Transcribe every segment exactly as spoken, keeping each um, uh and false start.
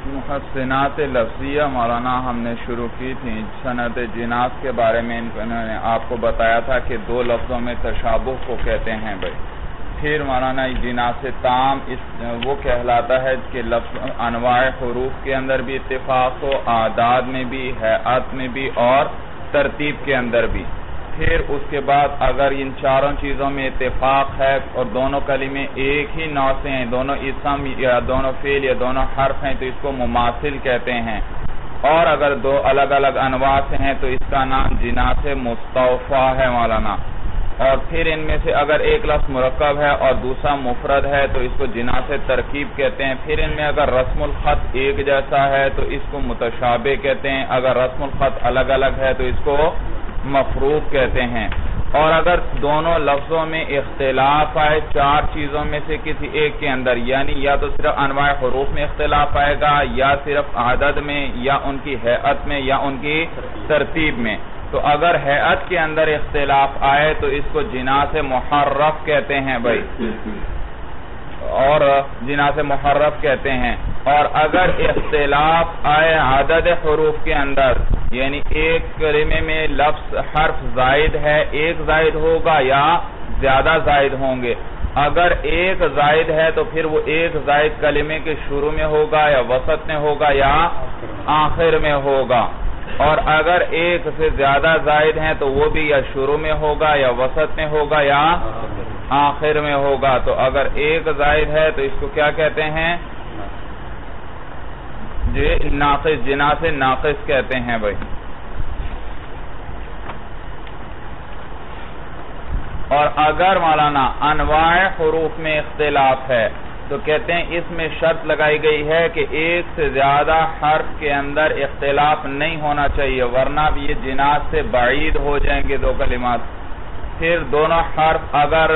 محسنات لفظیہ مولانا ہم نے شروع کی تھی. صنعت جناس کے بارے میں انہوں نے آپ کو بتایا تھا کہ دو لفظوں میں تشابہ کو کہتے ہیں بھائی. پھر مولانا جناس تام اس وہ کہلاتا ہے کہ لفظ انواع حروف کے اندر بھی اتفاق ہو، اعداد میں بھی، ہیئت میں بھی اور ترتیب کے اندر بھی. پھر اس کے بعد اگر ان چاروں چیزوں میں اتفاق ہے اور دونوں کلمے ایک ہی نوع سے ہیں، دونوں اسم یا دونوں فعل یا دونوں حرف ہیں، تو اس کو مماثل کہتے ہیں. اور اگر دو الگ الگ انواع سے ہیں تو اس کا نام جناس مستوفی ہے مولانا. اور پھر ان میں سے اگر ایک لفظ مرکب ہے اور دوسرا مفرد ہے تو اس کو جناس ترکیب کہتے ہیں. پھر ان میں اگر رسم الخط ایک جیسا ہے تو اس کو متشابہ کہتے ہیں. اگر رسم الخط الگ الگ ہے تو اس کو مفروق کہتے ہیں. اور اگر دونوں لفظوں میں اختلاف آئے چار چیزوں میں سے کسی ایک کے اندر، یعنی یا تو صرف انواع حروف میں اختلاف آئے گا، یا صرف عدد میں، یا ان کی ہیئت میں، یا ان کی ترتیب میں، تو اگر ہیئت کے اندر اختلاف آئے تو اس کو جناس محرف کہتے ہیں بھائی، اور جناس محرف کہتے ہیں. اور اگر اختلاف آئے عدد حروف کے اندر، یعنی ایک کلمے میں لفظ حرف زائد ہے، ایک زائد ہوگا یا زیادہ زائد ہوں گے. اگر ایک زائد ہے تو پھر وہ ایک زائد کلمے کے شروع میں ہوگا یا وسط میں ہوگا یا آخر میں ہوگا. اور اگر ایک سے زیادہ زائد ہیں تو وہ بھی یا شروع میں ہوگا یا وسط میں ہوگا یا آخر میں ہوگا. تو اگر ایک زائد ہے تو اس کو کیا کہتے ہیں؟ جی ناقص، جناس ناقص کہتے ہیں بھائی. اور اگر مولانا انواع حروف میں اختلاف ہے تو کہتے ہیں اس میں شرط لگائی گئی ہے کہ ایک سے زیادہ حرف کے اندر اختلاف نہیں ہونا چاہیے، ورنہ بھی یہ جناس سے بعید ہو جائیں گے دو کلمات. پھر دونوں حرف اگر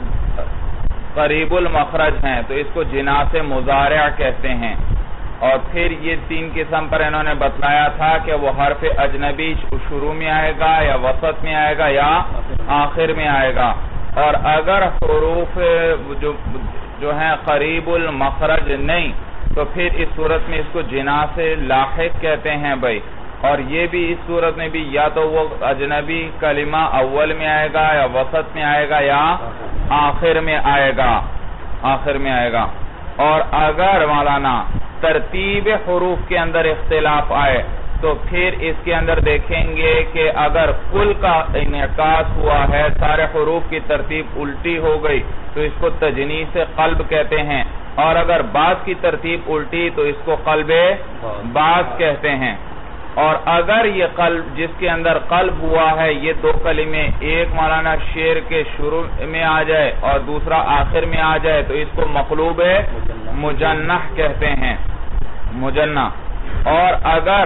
قریب المخرج ہیں تو اس کو جناس مضارع کہتے ہیں. اور پھر یہ تین قسم پر انہوں نے بتلایا تھا کہ وہ حرف اجنبی شروع میں آئے گا یا وسط میں آئے گا یا آخر میں آئے گا. اور اگر حروف جو جو ہیں قریب المخرج نہیں تو پھر اس صورت میں اس کو جناس لاحق کہتے ہیں بھائی. اور یہ بھی اس صورت میں بھی یا تو وہ اجنبی کلمہ اول میں آئے گا یا وسط میں آئے گا یا آخر میں آئے گا آخر میں آئے گا. اور اگر مولانا ترتیب حروف کے اندر اختلاف آئے تو پھر اس کے اندر دیکھیں گے کہ اگر کل کا انعکاس ہوا ہے، سارے حروف کی ترتیب الٹی ہو گئی تو اس کو تجنیس قلب کہتے ہیں. اور اگر بعض کی ترتیب الٹی تو اس کو قلب بعض کہتے ہیں. اور اگر یہ قلب جس کے اندر قلب ہوا ہے یہ دو کلمے ایک مولانا شعر کے شروع میں آ جائے اور دوسرا آخر میں آ جائے تو اس کو مقلوب مجنح کہتے ہیں، مجنح. اور اگر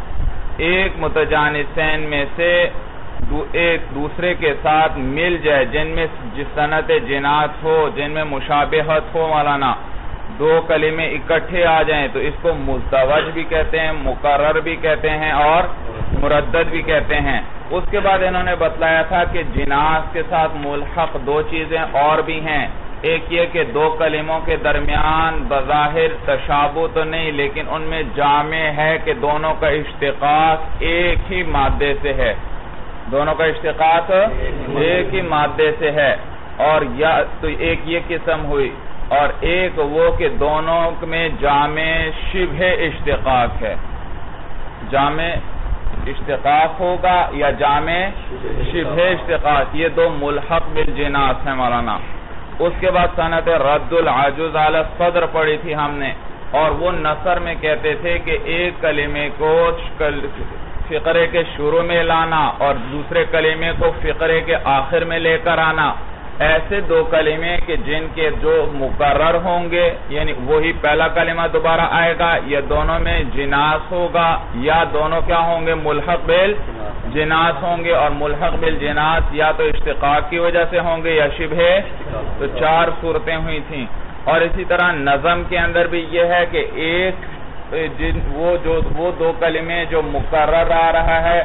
ایک متجانسین میں سے ایک دوسرے کے ساتھ مل جائے جن میں صنعت جناس ہو، جن میں مشابہت ہو مولانا، دو کلمے اکٹھے آ جائیں تو اس کو مزدوج بھی کہتے ہیں، مکرر بھی کہتے ہیں اور مردد بھی کہتے ہیں. اس کے بعد انہوں نے بتلایا تھا کہ جناس کے ساتھ ملحق دو چیزیں اور بھی ہیں. ایک یہ کہ دو کلموں کے درمیان بظاہر تشابہ تو نہیں لیکن ان میں جامع ہے کہ دونوں کا اشتقاق ایک ہی مادے سے ہے، دونوں کا اشتقاق ایک ہی مادے سے ہے. اور یا تو ایک یہ قسم ہوئی، اور ایک وہ کہ دونوں میں جامع شبہ اشتقاق ہے، جامع اشتقاق ہوگا یا جامع شبہ اشتقاق، یہ دو ملحق بالجناس ہیں مولانا. اس کے بعد صنعت رد العجز علی الصدر پڑھی تھی ہم نے، اور وہ نثر میں کہتے تھے کہ ایک کلمے کو فقرے کے شروع میں لانا اور دوسرے کلمے کو فقرے کے آخر میں لے کر آنا. ایسے دو کلمے کہ جن کے جو مکرر ہوں گے، یعنی وہی پہلا کلمہ دوبارہ آئے گا، یا دونوں میں جناس ہوگا، یا دونوں کیا ہوں گے ملحق بالجناس ہوں گے. اور ملحق بالجناس یا تو اشتقاق کی وجہ سے ہوں گے یا شبہ. تو چار صورتیں ہوئی تھیں. اور اسی طرح نظم کے اندر بھی یہ ہے کہ ایک جن وہ جو وہ دو کلمے جو مکرر آ رہا ہے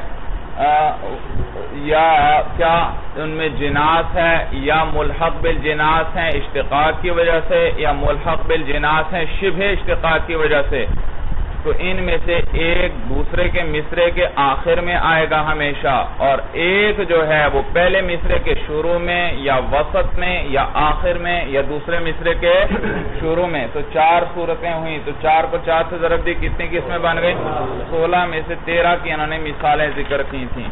یا کیا ان میں جناس ہے یا ملحق بالجناس ہیں اشتقاق کی وجہ سے، یا ملحق بالجناس ہیں شبہ اشتقاق کی وجہ سے. تو ان میں سے ایک دوسرے کے مصرے کے آخر میں آئے گا ہمیشہ، اور ایک جو ہے وہ پہلے مصرے کے شروع میں یا وسط میں یا آخر میں یا دوسرے مصرے کے شروع میں۔ تو چار صورتیں ہوئیں، تو چار کو چار سے ضرب دی، کتنی قسمیں بن گئی؟ سولہ میں سے تیرہ کی انہوں نے مثالیں ذکر کی تھیں۔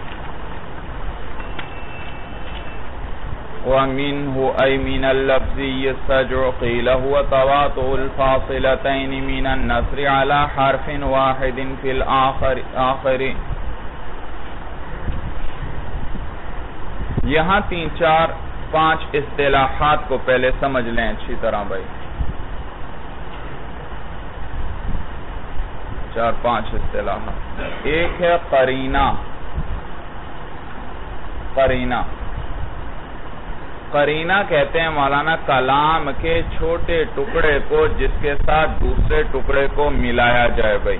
وَمِنْهُ أَيْ مِنَ اللَّفْزِيِّ السَّجْعُ قِيلَ هُوَ تَوَاطُؤُ الْفَاصِلَتَيْنِ مِنَ النَّصْرِ عَلَى حَرْفٍ وَاحِدٍ فِي الْآخِرِ۔ یہاں تین چار پانچ اصطلاحات کو پہلے سمجھ لیں اچھی طرح بھائی، چار پانچ اصطلاحات۔ ایک ہے قرینہ۔ قرینہ قرینہ کہتے ہیں مولانا کلام کے چھوٹے ٹکڑے کو جس کے ساتھ دوسرے ٹکڑے کو ملایا جائے بھائی،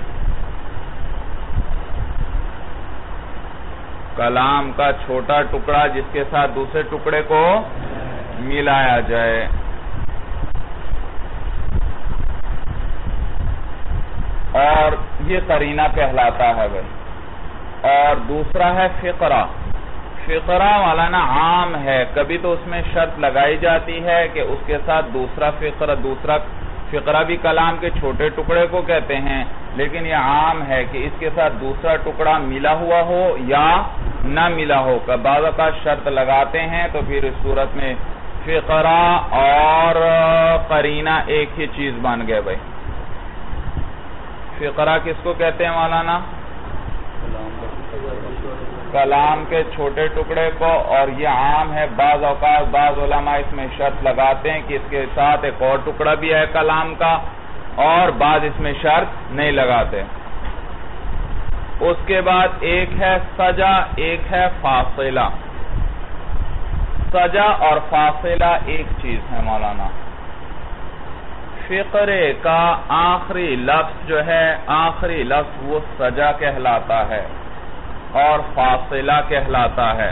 کلام کا چھوٹا ٹکڑا جس کے ساتھ دوسرے ٹکڑے کو ملایا جائے۔ اور یہ قرینہ کہلاتا ہے بھائی۔ اور دوسرا ہے فقرہ۔ فقرہ مولانا عام ہے، کبھی تو اس میں شرط لگائی جاتی ہے کہ اس کے ساتھ دوسرا فقرہ دوسرا فقرہ بھی کلام کے چھوٹے ٹکڑے کو کہتے ہیں، لیکن یہ عام ہے کہ اس کے ساتھ دوسرا ٹکڑا ملا ہوا ہو یا نہ ملا ہو۔ بعض اوقات شرط لگاتے ہیں تو پھر اس صورت میں فقرہ اور قرینہ ایک ہی چیز بن گئے بھائی۔ فقرہ کس کو کہتے ہیں مولانا؟ کلام کے چھوٹے ٹکڑے کو، اور یہ عام ہے، بعض اوقات بعض علماء اس میں شرط لگاتے ہیں کہ اس کے ساتھ ایک اور ٹکڑا بھی ہے کلام کا، اور بعض اس میں شرط نہیں لگاتے۔ اس کے بعد ایک ہے سجا، ایک ہے فاصلہ۔ سجا اور فاصلہ ایک چیز ہے مولانا۔ فقرے کا آخری لفظ جو ہے، آخری لفظ وہ سجا کہلاتا ہے اور فاصلہ کہلاتا ہے۔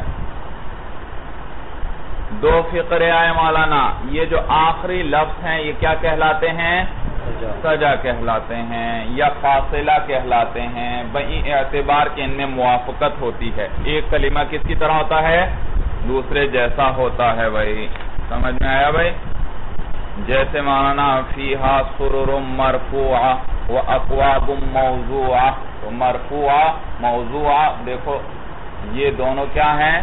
دو فقرے آئے مولانا، یہ جو آخری لفظ ہیں یہ کیا کہلاتے ہیں؟ سجا کہلاتے ہیں یا فاصلہ کہلاتے ہیں، بئی اعتبار کے ان میں موافقت ہوتی ہے۔ ایک کلمہ کس کی طرح ہوتا ہے؟ دوسرے جیسا ہوتا ہے بھائی، سمجھ میں آیا بھائی؟ جیسے مولانا فیہا سرر مرفوعہ واکواب موضوعہ، تو مرفوعہ موضوعہ دیکھو یہ دونوں کیا ہیں؟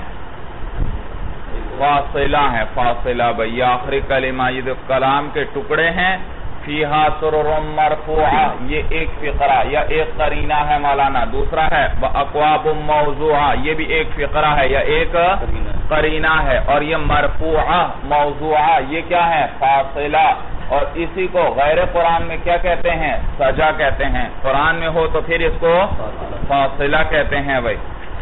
فاصلہ ہیں، فاصلہ بھئی آخری کلمہ، یہ کلام کے ٹکڑے ہیں۔ فیہا سرر مرفوعہ یہ ایک فقرہ یا ایک قرینہ ہے مولانا، دوسرا ہے واکواب موضوعہ یہ بھی ایک فقرہ ہے یا ایک قرینہ ہے، اور یہ مرفوعہ موضوعہ یہ کیا ہے؟ فاصلہ۔ اور اسی کو غیر قرآن میں کیا کہتے ہیں؟ سجا کہتے ہیں، قرآن میں ہو تو پھر اس کو فاصلہ کہتے ہیں بھائی۔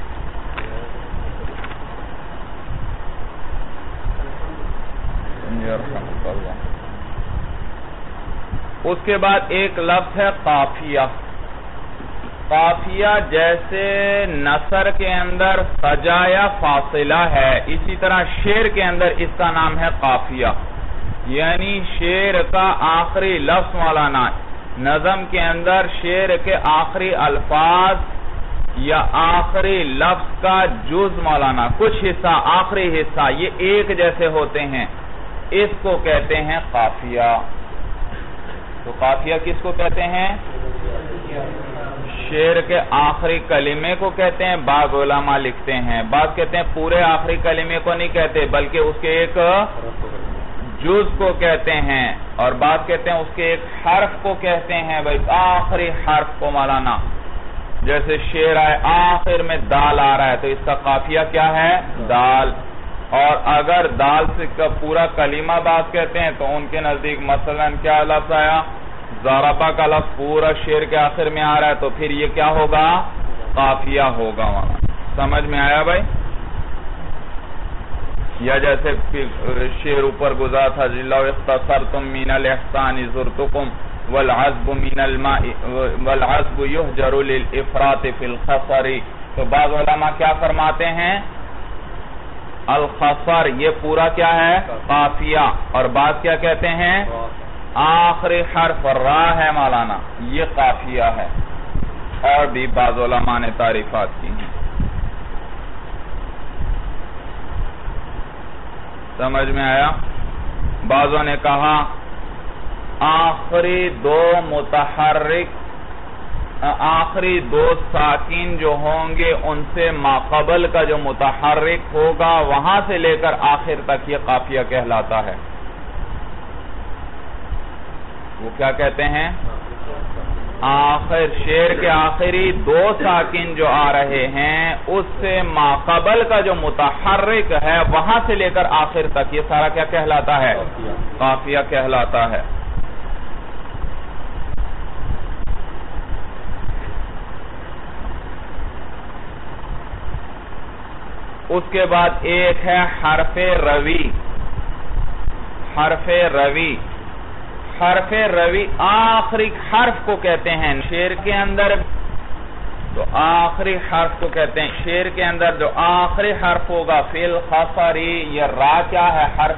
اس کے بعد ایک لفظ ہے قافیہ۔ قافیہ جیسے نثر کے اندر سجا یا فاصلہ ہے، اسی طرح شعر کے اندر اس کا نام ہے قافیہ، یعنی شعر کا آخری لفظ مولانا، نظم کے اندر شعر کے آخری الفاظ یا آخری لفظ کا جز مولانا، کچھ حصہ آخری حصہ یہ ایک جیسے ہوتے ہیں، اس کو کہتے ہیں قافیہ۔ تو قافیہ کس کو کہتے ہیں؟ شعر کے آخری کلمے کو کہتے ہیں، بعض علماء لکھتے ہیں، بعض کہتے ہیں پورے آخری کلمے کو نہیں کہتے بلکہ اس کے ایک جز کو کہتے ہیں، اور بعض کہتے ہیں اس کے ایک حرف کو کہتے ہیں بھائی، آخری حرف کو مولانا۔ جیسے شعر آئے آخر میں دال آ رہا ہے تو اس کا قافیہ کیا ہے؟ دال۔ اور اگر دال سے پورا کلمہ بعض کہتے ہیں تو ان کے نزدیک مثلا کیا لفظ آیا؟ ضربہ کا لفظ پورا شعر کے آخر میں آ رہا ہے تو پھر یہ کیا ہوگا؟ قافیہ ہوگا وہاں۔ سمجھ میں آیا بھائی؟ یا جیسے شعر اوپر گزارا تھا، لو اختصرتم من الاحسان زرتکم والعذب من الماء والعذب یحجر للافراط فی الخصر، تو بعض علماء کیا فرماتے ہیں؟ الخصر یہ پورا کیا ہے؟ قافیہ، اور بعض کیا کہتے ہیں؟ آخری حرف را ہے مولانا، یہ قافیہ ہے، اور بھی بعض علماء نے تعریفات کی ہیں۔ سمجھ میں آیا؟ بعضوں نے کہا آخری دو متحرک آخری دو ساکن جو ہوں گے ان سے ماقبل کا جو متحرک ہوگا وہاں سے لے کر آخر تک یہ قافیہ کہلاتا ہے۔ وہ کیا کہتے ہیں؟ آخر شعر کے آخری دو ساکن جو آ رہے ہیں اس سے ماقبل کا جو متحرک ہے وہاں سے لے کر آخر تک یہ سارا کیا کہلاتا ہے؟ قافیہ کہلاتا ہے۔ اس کے بعد ایک ہے حرف روی۔ حرف روی حرف روی آخری حرف کو کہتے ہیں شعر کے اندر، تو آخری حرف کو کہتے ہیں شعر کے اندر جو آخری حرف ہوگا فی الخصری، یہ را کیا ہے؟ حرف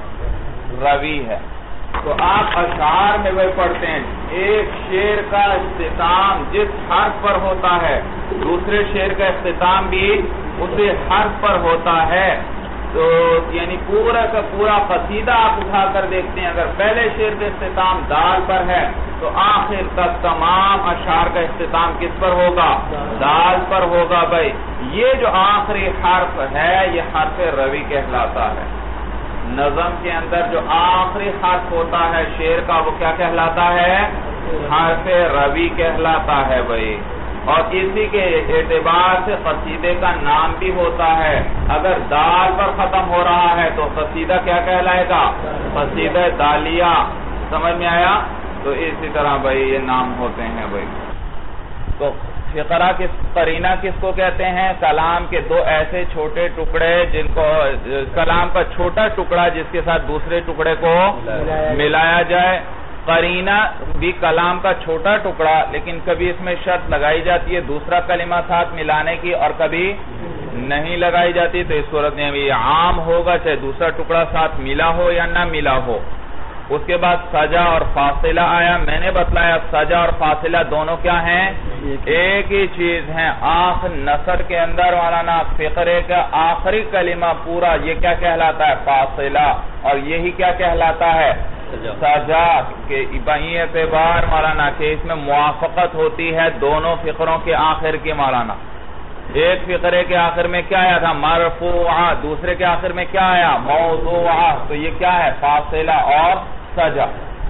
روی ہے۔ تو آپ اشعار میں وہ پڑھتے ہیں ایک شعر کا اختتام جس حرف پر ہوتا ہے دوسرے شعر کا اختتام بھی اسی حرف پر ہوتا ہے، تو یعنی پورا کا پورا قصیدہ آپ اٹھا کر دیکھتے ہیں، اگر پہلے شعر کا اختتام دال پر ہے تو آخر تک تمام اشعار کا اختتام کس پر ہوگا؟ دال پر ہوگا۔ بھائی یہ جو آخری حرف ہے یہ حرف روی کہلاتا ہے۔ نظم کے اندر جو آخری حرف ہوتا ہے شعر کا وہ کیا کہلاتا ہے؟ حرف روی کہلاتا ہے بھائی، اور اسی کے اعتبار سے قصیدے کا نام بھی ہوتا ہے۔ اگر دال پر ختم ہو رہا ہے تو قصیدہ کیا کہلائے گا؟ قصیدہ دالیہ۔ سمجھ میں آیا؟ تو اسی طرح بھائی یہ نام ہوتے ہیں بھائی۔ تو فقرہ کس قرینہ کس کو کہتے ہیں؟ کلام کے دو ایسے چھوٹے ٹکڑے جن کو کلام کا چھوٹا ٹکڑا جس کے ساتھ دوسرے ٹکڑے کو ملایا جائے۔ قرینہ بھی کلام کا چھوٹا ٹکڑا، لیکن کبھی اس میں شرط لگائی جاتی ہے دوسرا کلمہ ساتھ ملانے کی اور کبھی نہیں لگائی جاتی، تو اس صورت میں یہ عام ہوگا چاہے دوسرا ٹکڑا ساتھ ملا ہو یا نہ ملا ہو۔ اس کے بعد سجا اور فاصلہ آیا۔ میں نے بتلایا سجا اور فاصلہ دونوں کیا ہیں؟ ایک ہی چیز ہیں۔ آخر نثر کے اندر مولانا فقرے کا آخری کلمہ پورا یہ کیا کہلاتا ہے؟ فاصلہ، اور یہی کیا کہلاتا ہے؟ سجا۔ کہ بہی اعتبار مولانا کہ اس میں موافقت ہوتی ہے دونوں فقروں کے آخر کی مولانا۔ ایک فقرے کے آخر میں کیا آیا تھا؟ مرفوعہ، دوسرے کے آخر میں کیا آیا؟ موضوعہ۔ تو یہ کیا ہے؟ فاصلہ اور سجا۔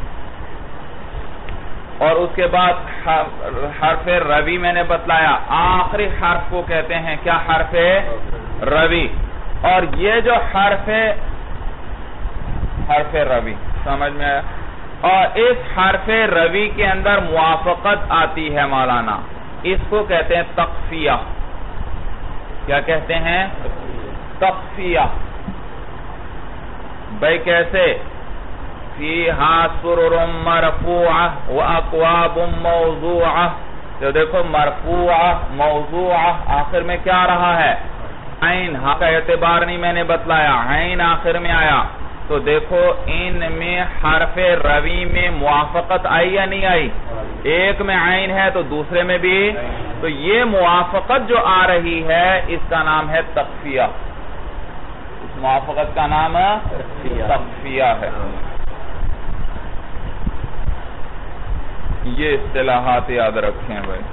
اور اس کے بعد حرف روی میں نے بتلایا آخری حرف کو کہتے ہیں کیا؟ حرف روی۔ اور یہ جو حرف حرف روی سمجھ میں آیا؟ اور اس حرف روی کے اندر موافقت آتی ہے مولانا، اس کو کہتے ہیں تقفیہ۔ کیا کہتے ہیں؟ تقفیہ۔ بھائی کیسے؟ فیہا سرر مرفوعہ واکواب موضوعہ۔ تو دیکھو مرفوعہ موضوعہ آخر میں کیا رہا ہے؟ عین۔ ہاں کا اعتبار نہیں میں نے بتلایا، عین آخر میں آیا۔ تو دیکھو ان میں حرف روی میں موافقت آئی یا نہیں آئی؟ ایک میں عین ہے تو دوسرے میں بھی، تو یہ موافقت جو آ رہی ہے اس کا نام ہے تقفیہ۔ اس موافقت کا نام تقفیہ ہے۔ یہ اصطلاحات یاد رکھیں بھائی۔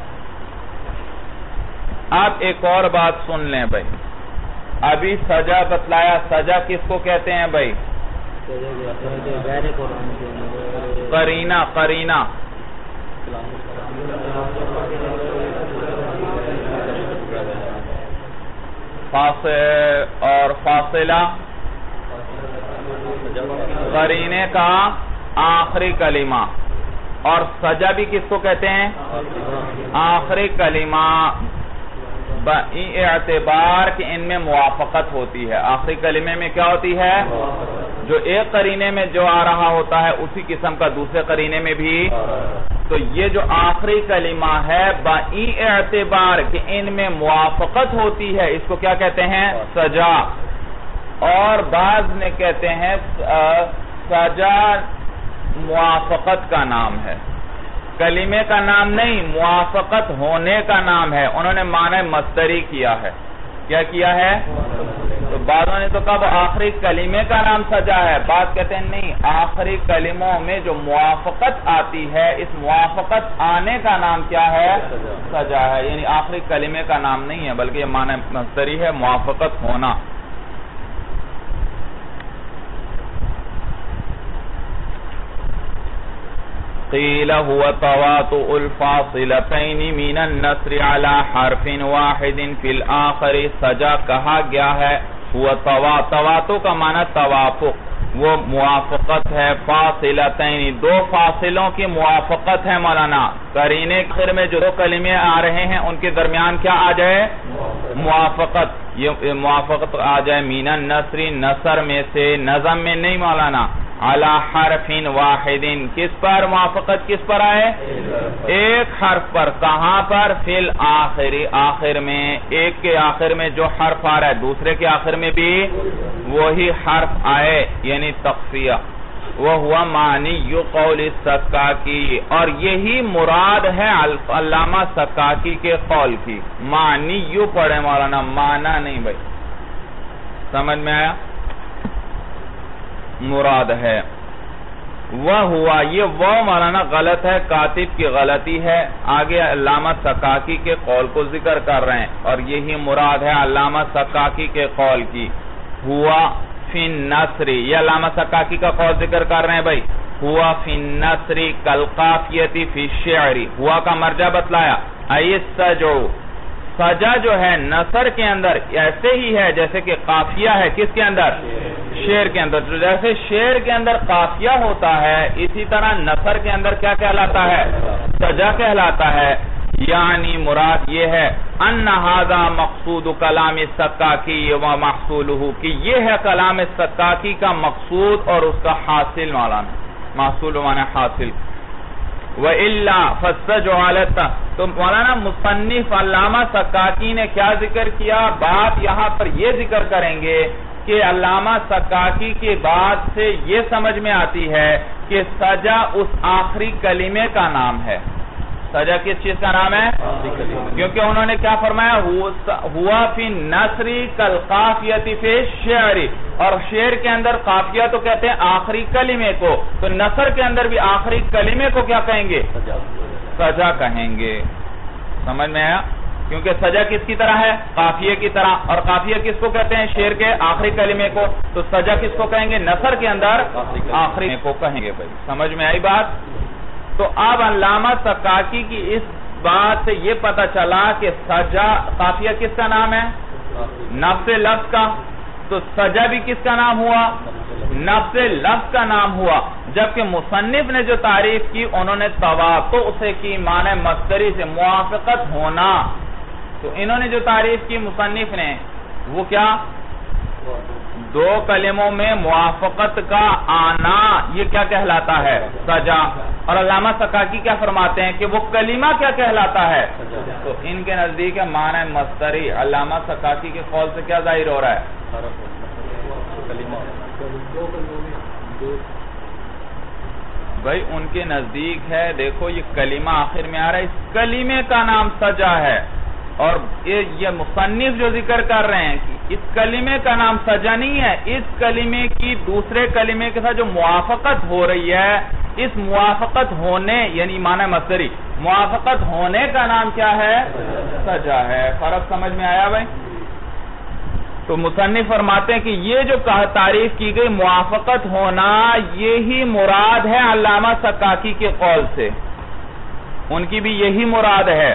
آپ ایک اور بات سن لیں بھائی، ابھی سجا بتلایا، سجا کس کو کہتے ہیں بھائی؟ قرینہ۔ قرینہ اور فاصلہ قرینے کا آخری کلمہ، اور سجا بھی کس کو کہتے ہیں؟ آخری کلمہ، اعتبار کہ ان میں موافقت ہوتی ہے۔ آخری کلمے میں کیا ہوتی ہے؟ جو ایک قرینے میں جو آ رہا ہوتا ہے اسی قسم کا دوسرے قرینے میں بھی۔ تو یہ جو آخری کلمہ ہے بائی اعتبار کہ ان میں موافقت ہوتی ہے اس کو کیا کہتے ہیں؟ سجا۔ اور بعض نے کہتے ہیں سجا موافقت کا نام ہے، کلمے کا نام نہیں، موافقت ہونے کا نام ہے. انہوں نے معنی مصدری کیا ہے. کیا کیا ہے؟ تو بعضوں نے تو کہا وہ آخری کلمے کا نام سجا ہے، بعض کہتے ہیں نہیں، آخری کلموں میں جو موافقت آتی ہے اس موافقت آنے کا نام کیا ہے؟ سجا ہے. یعنی آخری کلمے کا نام نہیں ہے بلکہ یہ معنی مصدری ہے، موافقت ہونا. قیل هو تواطؤ الفاصلتین من النصر على حرف واحد فی الآخر. سجا کہا گیا ہے وہ تواطؤ کا معنی توافق، وہ موافقت ہے. فاصلتین دو فاصلوں کی موافقت ہے مولانا. قرینے کے آخر میں جو دو کلمے آ رہے ہیں ان کے درمیان کیا آ جائے؟ موافقت. یہ موافقت آ جائے من النصر، نصر میں سے، نظم میں نہیں مولانا. علی حرف واحد، کس پر موافقت کس پر آئے؟ ایک حرف پر. کہاں پر؟ فی الآخر، آخر میں. ایک کے آخر میں جو حرف آ رہا ہے دوسرے کے آخر میں بھی وہی حرف آئے، یعنی تخفیہ. وَهُوَ مَعْنِيُّ قَوْلِ السَّکَّاکِی، اور یہی مراد ہے علامہ سکاکی کے قول کی. معنی پڑھے مولانا، معنی نہیں بھائی. سمجھ میں آیا؟ مراد ہے. وہ ہوا، یہ وہ مولانا غلط ہے، کاتب کی غلطی ہے. آگے علامہ سکاکی کے قول کو ذکر کر رہے ہیں اور یہی مراد ہے علامہ سکاکی کے قول کی. ہوا فی النصر، یہ علامہ سکاکی کا قول ذکر کر رہے ہیں بھائی. ہوا فی النصر کالقافیتی فی الشعر، ہوا کا مرجع بتلایا. ایسجو، سجا جو ہے نثر کے اندر ایسے ہی ہے جیسے کہ قافیہ ہے کس کے اندر؟ شعر کے اندر. جیسے شعر کے اندر قافیہ ہوتا ہے اسی طرح نثر کے اندر کیا کہلاتا ہے؟ سجا کہلاتا ہے. یعنی مراد یہ ہے ان ھذا مقصود کلام السکاکی و محصولہ، کہ یہ ہے کلام السکاکی کا مقصود اور اس کا حاصل. مولانا محصول معنی حاصل. وَإِلَّا فَالسَّجْعَلَتَ، تو مولانا مصنف علامہ سکاکی نے کیا ذکر کیا؟ بات یہاں پر یہ ذکر کریں گے کہ علامہ سکاکی کی بات سے یہ سمجھ میں آتی ہے کہ سجا اس آخری کلمے کا نام ہے. سجا کس چیز کا نام ہے؟ کیونکہ انہوں نے کیا فرمایا؟ ہوا فی النصر کالقافیۃ فی الشعر، اور شعر کے اندر قافیہ تو کہتے ہیں آخری کلمے کو، تو نثر کے اندر بھی آخری کلمے کو کیا کہیں گے؟ سجا کہیں گے. سمجھ میں آیا؟ کیونکہ سجا کس کی طرح ہے؟ قافیہ کی طرح. اور قافیہ کس کو کہتے ہیں؟ شعر کے آخری کلمے کو. تو سجا کس کو کہیں گے؟ نثر کے اندر آخری کو کہیں گے. بھائی سمجھ میں آئی بات؟ تو اب علامہ سکاکی کی اس بات سے یہ پتہ چلا کہ سجا، قافیہ کس کا نام ہے؟ نفس لفظ کا. تو سجا بھی کس کا نام ہوا؟ نفس لفظ کا نام ہوا. جبکہ مصنف نے جو تعریف کی انہوں نے تواطؤ سے کی، معنی مصدری سے موافقت ہونا. تو انہوں نے جو تعریف کی مصنف نے وہ کیا؟ دو کلموں میں موافقت کا آنا، یہ کیا کہلاتا ہے؟ سجا. اور علامہ سکاکی کیا فرماتے ہیں کہ وہ کلمہ کیا کہلاتا ہے؟ تو ان کے نزدیک ہے معنی مصدری. علامہ سکاکی کے قول سے کیا ظاہر ہو رہا ہے؟ بھائی ان کے نزدیک ہے، دیکھو یہ کلمہ آخر میں آ رہا ہے، اس کلمے کا نام سجا ہے. اور یہ مصنف جو ذکر کر رہے ہیں کہ اس کلمے کا نام سجا نہیں ہے، اس کلمے کی دوسرے کلمے کے ساتھ جو موافقت ہو رہی ہے، اس موافقت ہونے یعنی معنی مصدری، موافقت ہونے کا نام کیا ہے؟ سجا ہے. فرق سمجھ میں آیا بھائی؟ تو مصنف فرماتے ہیں کہ یہ جو تعریف کی گئی موافقت ہونا، یہی مراد ہے علامہ سکاکی کے قول سے. ان کی بھی یہی مراد ہے.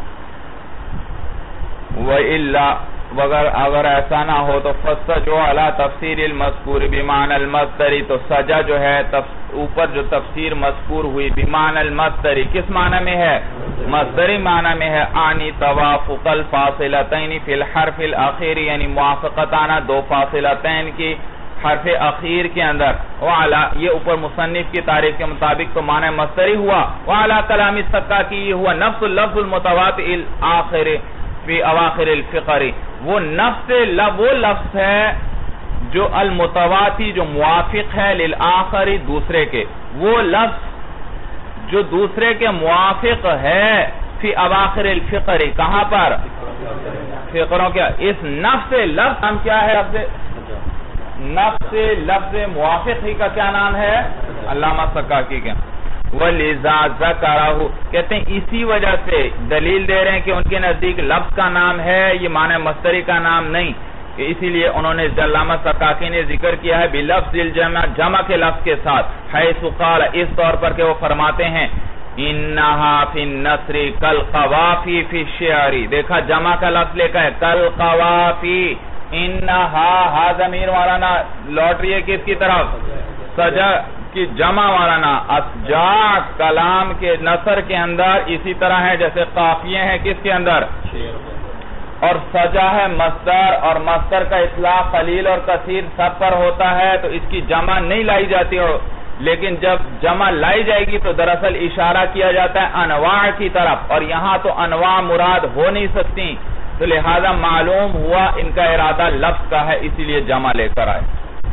وَإِلَّا، اگر اگر ایسا نہ ہو تو فَسَّجُوا عَلَى تَفْسِيرِ الْمَذْكُورِ بِمَعْنَى الْمَصْدَرِ، تو سجا جو ہے اوپر جو تفسیر مذکور ہوئی بِمَعْنَى الْمَصْدَرِ، کس معنی میں ہے؟ مصدری معنی میں ہے. آنی توافق الفاصلتین فی الحرف الاخیر، یعنی موافقت آنا دو فاصلتین کی حرف اخیر کے اندر. وعلا، یہ اوپر مصنف کی تعریف کے مطابق تو معنی مصدری ہوا. وعلا کلام السکاکی، یہ ہوا نفس اللفظ المتواطئ الاخر فی اواخر الفقر، وہ نفس وہ لفظ ہے جو المتواتی جو موافق ہے للآخری دوسرے کے، وہ لفظ جو دوسرے کے موافق ہے فی اواخر الفقر، کہاں پر؟ فقروں کیا؟ اس نفس لفظ ہم کیا ہے؟ لفظ نفس لفظ موافق ہی کا کیا نام ہے؟ علامہ سکاکی کے وَلِذَا ذَكَرَهُ، کہتے ہیں اسی وجہ سے دلیل دے رہے ہیں کہ ان کے نزدیک لفظ کا نام ہے، یہ معنی مصدری کا نام نہیں، کہ اسی لیے انہوں نے علامہ سکاکی نے ذکر کیا ہے بلفظ الجمع، جمع کے لفظ کے ساتھ، حیث قال، اس طور پر کہ وہ فرماتے ہیں اِنَّهَا فِي النَّثْرِ كَالْقَوَافِي فِي الشِّعْرِ، دیکھا جمع کا لفظ لے کا ہے کالقوافی، انہا ہا ضمیر والا لوٹ رہی ہے کس کی طرف؟ سجا کی جمع والا اسجاع کلام کے نثر کے اندر اسی طرح ہے جیسے قافیے ہیں کس کے اندر؟ اور سجا ہے مصدر، اور مصدر کا اطلاق قلیل اور کثیر سب پر ہوتا ہے، تو اس کی جمع نہیں لائی جاتی، اور لیکن جب جمع لائی جائے گی تو دراصل اشارہ کیا جاتا ہے انواع کی طرف، اور یہاں تو انواع مراد ہو نہیں سکتی، تو لہذا معلوم ہوا ان کا ارادہ لفظ کا ہے، اسی لیے جمع لے کر آئے۔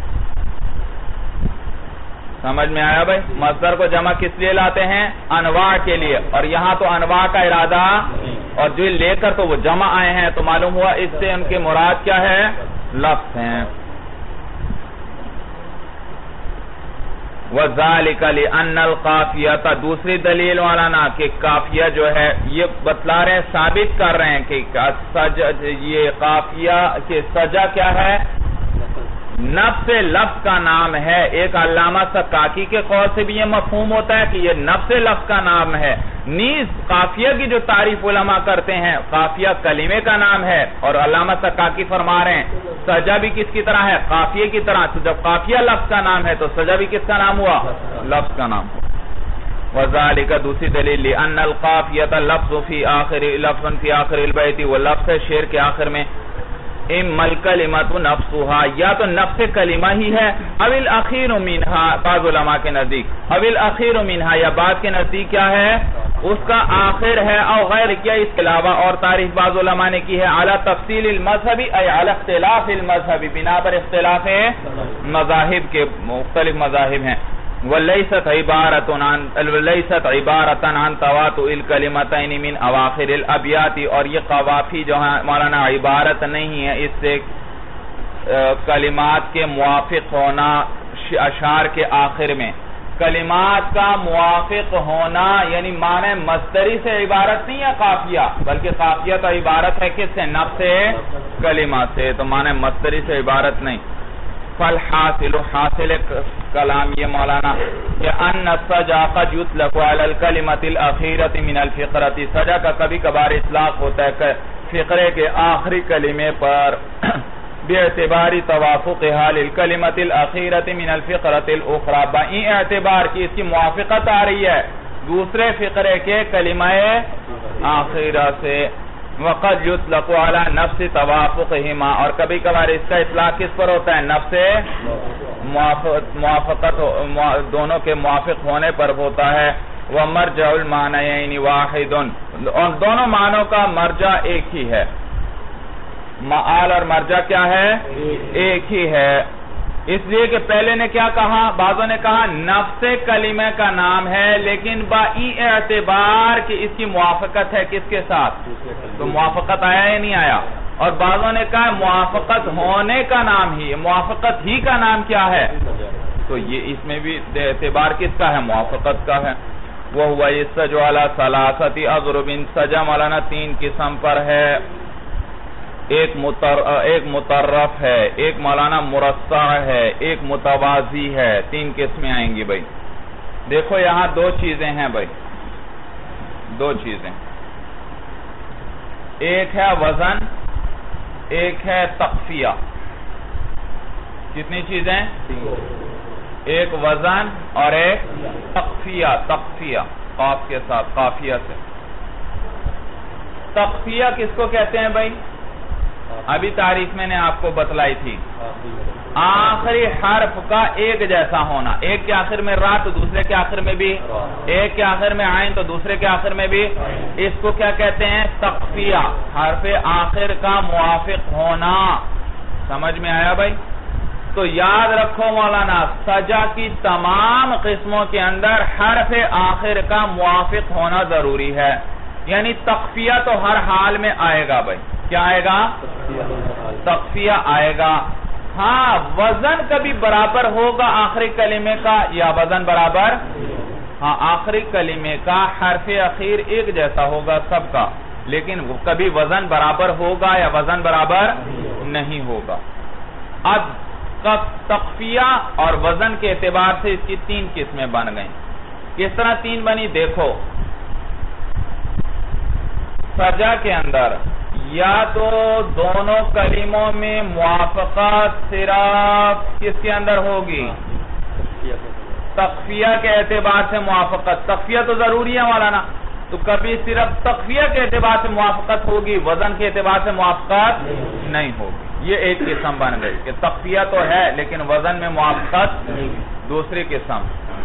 سمجھ میں آیا بھائی؟ مصدر کو جمع کس لیے لاتے ہیں؟ انواع کے لیے، اور یہاں تو انواع کا ارادہ، اور جو لے کر تو وہ جمع آئے ہیں، تو معلوم ہوا اس سے ان کی مراد کیا ہے؟ لفظ ہیں۔ وَذَلِكَ لِأَنَّ الْقَافِيَةَ، دوسری دلیل والا نا کہ قافیہ جو ہے یہ بتلا رہے ہیں، ثابت کر رہے ہیں کہ یہ قافیہ کہ سجا کیا ہے؟ نفس لفظ کا نام ہے۔ ایک علامہ سکاکی کے قول سے بھی یہ مفہوم ہوتا ہے کہ یہ نفس لفظ کا نام ہے، نیز قافیہ کی جو تعریف علماء کرتے ہیں قافیہ کلمے کا نام ہے، اور علامہ سکاکی فرما رہے ہیں سجا بھی کس کی طرح ہے؟ قافیہ کی طرح، تو جب قافیہ لفظ کا نام ہے تو سجا بھی کس کا نام ہوا؟ لفظ کا نام ہوا۔ وَذَلِكَ دوسری دلیل لِأَنَّ الْقَافِيَةَ لَفْظٌ فِي آخِرِ لَفْظٌ فِي آخِرِ الْبَيْتِ، وہ لفظ ہے شعر کے آخر میں، اِمَّا الْكَلِمَةُ نَفْسُهَا، یا تو نفس کلمہ ہی ہے، اَوِ الْأَخِيرُ مِنْهَا، بعض علماء کے نزدیک اَوِ الْأَخِيرُ مِنْهَا، یا بعض کے نزدیک کیا ہے؟ اس کا آخر ہے، او غیر کیا اس کے علاوہ، اور تعریف بعض علماء نے کی ہے عَلَى تَفْصِيلِ الْمَذْهَبِ اَيْ عَلَى اخْتِلَافِ الْمَذْهَبِ، بنا پر اختلاف مذاہب کے مختلف مذاہب ہیں۔ وَلَيْسَتْ عِبَارَةٌ عَنْ وَلَيْسَتْ عِبَارَةً عَنْ تَوَاطُئِ الْكَلِمَتَيْنِ مِنْ أَوَاخِرِ الْأَبْيَاتِ، اور یہ قوافی جو ہے مولانا عبارت نہیں ہے اس سے کلمات کے موافق ہونا اشعار کے آخر میں، کلمات کا موافق ہونا یعنی معنی مصدری سے عبارت نہیں ہے قافیہ، بلکہ قافیہ تو عبارت ہے کس سے؟ نفس کلمہ سے، تو معنی مصدری سے عبارت نہیں۔ فالحاصل حاصل کلام یہ مولانا کہ ان السجا قد یطلق علی الکلمۃ الاخیرۃ من الفقرۃ، سجا کا کبھی کبھار اطلاق ہوتا ہے فقرے کے آخری کلمے پر، باعتبار توافقها للکلمۃ الاخیرۃ من الفقرۃ الاخرى، بئی اعتبار کی اس کی موافقت آ رہی ہے دوسرے فقرے کے کلمہ آخرہ سے۔ وقد یطلق علی نفس توافقهما، اور کبھی کبھار اس کا اطلاق کس پر ہوتا ہے؟ نفس موافقت دونوں کے موافق ہونے پر ہوتا ہے۔ ومرجع المعنیین واحد، اور دونوں معنوں کا مرجع ایک ہی ہے، معال اور مرجع کیا ہے؟ ایک ہی ہے۔ اس لیے کہ پہلے نے کیا کہا؟ بعضوں نے کہا نفس کلمہ کا نام ہے لیکن بائی اعتبار کہ اس کی موافقت ہے کس کے ساتھ؟ تو موافقت آیا یا نہیں آیا؟ اور بعضوں نے کہا موافقت ہونے کا نام ہی، موافقت ہی کا نام کیا ہے؟ تو یہ اس میں بھی اعتبار کس کا ہے؟ موافقت کا ہے۔ وَهُوَ يَسْتَجُ عَلَى ثَلَاثَةِ أَضْرُبٍ، سجا مولانا تین قسم پر ہے، ایک متر ایک مترف ہے، ایک مولانا مرصع ہے، ایک متوازی ہے، تین قسمیں آئیں گی بھائی۔ دیکھو یہاں دو چیزیں ہیں بھائی، دو چیزیں، ایک ہے وزن، ایک ہے تقفیہ۔ کتنی چیزیں؟ ایک وزن اور ایک تقفیہ، تقفیہ قاف کے ساتھ، قافیہ سے۔ تقفیہ کس کو کہتے ہیں بھائی؟ ابھی تعریف میں نے آپ کو بتلائی تھی، آخری حرف کا ایک جیسا ہونا، ایک کے آخر میں را تو دوسرے کے آخر میں بھی، ایک کے آخر میں عین تو دوسرے کے آخر میں بھی، اس کو کیا کہتے ہیں؟ تقفیہ، حرف آخر کا موافق ہونا۔ سمجھ میں آیا بھائی؟ تو یاد رکھو مولانا، سجا کی تمام قسموں کے اندر حرف آخر کا موافق ہونا ضروری ہے، یعنی تخفیہ تو ہر حال میں آئے گا بھائی، کیا آئے گا؟ تخفیہ آئے گا۔ ہاں وزن کبھی برابر ہوگا آخری کلمے کا یا وزن برابر؟ ہاں آخری کلمے کا حرف اخیر ایک جیسا ہوگا سب کا، لیکن کبھی وزن برابر ہوگا یا وزن برابر نہیں ہوگا۔ اب تخفیہ اور وزن کے اعتبار سے اس کی تین قسمیں بن گئیں۔ کس طرح تین بنی دیکھو، سجا کے اندر یا تو دونوں کلموں میں موافقت صرف کس کے اندر ہوگی؟ تخفیہ کے اعتبار سے موافقت، تخفیہ تو ضروری ہے مولانا، تو کبھی صرف تخفیہ کے اعتبار سے موافقت ہوگی، وزن کے اعتبار سے موافقت نہیں ہوگی۔ یہ ایک قسم بن گئی کہ تخفیہ تو ہے لیکن وزن میں موافقت نہیں۔ دوسری قسم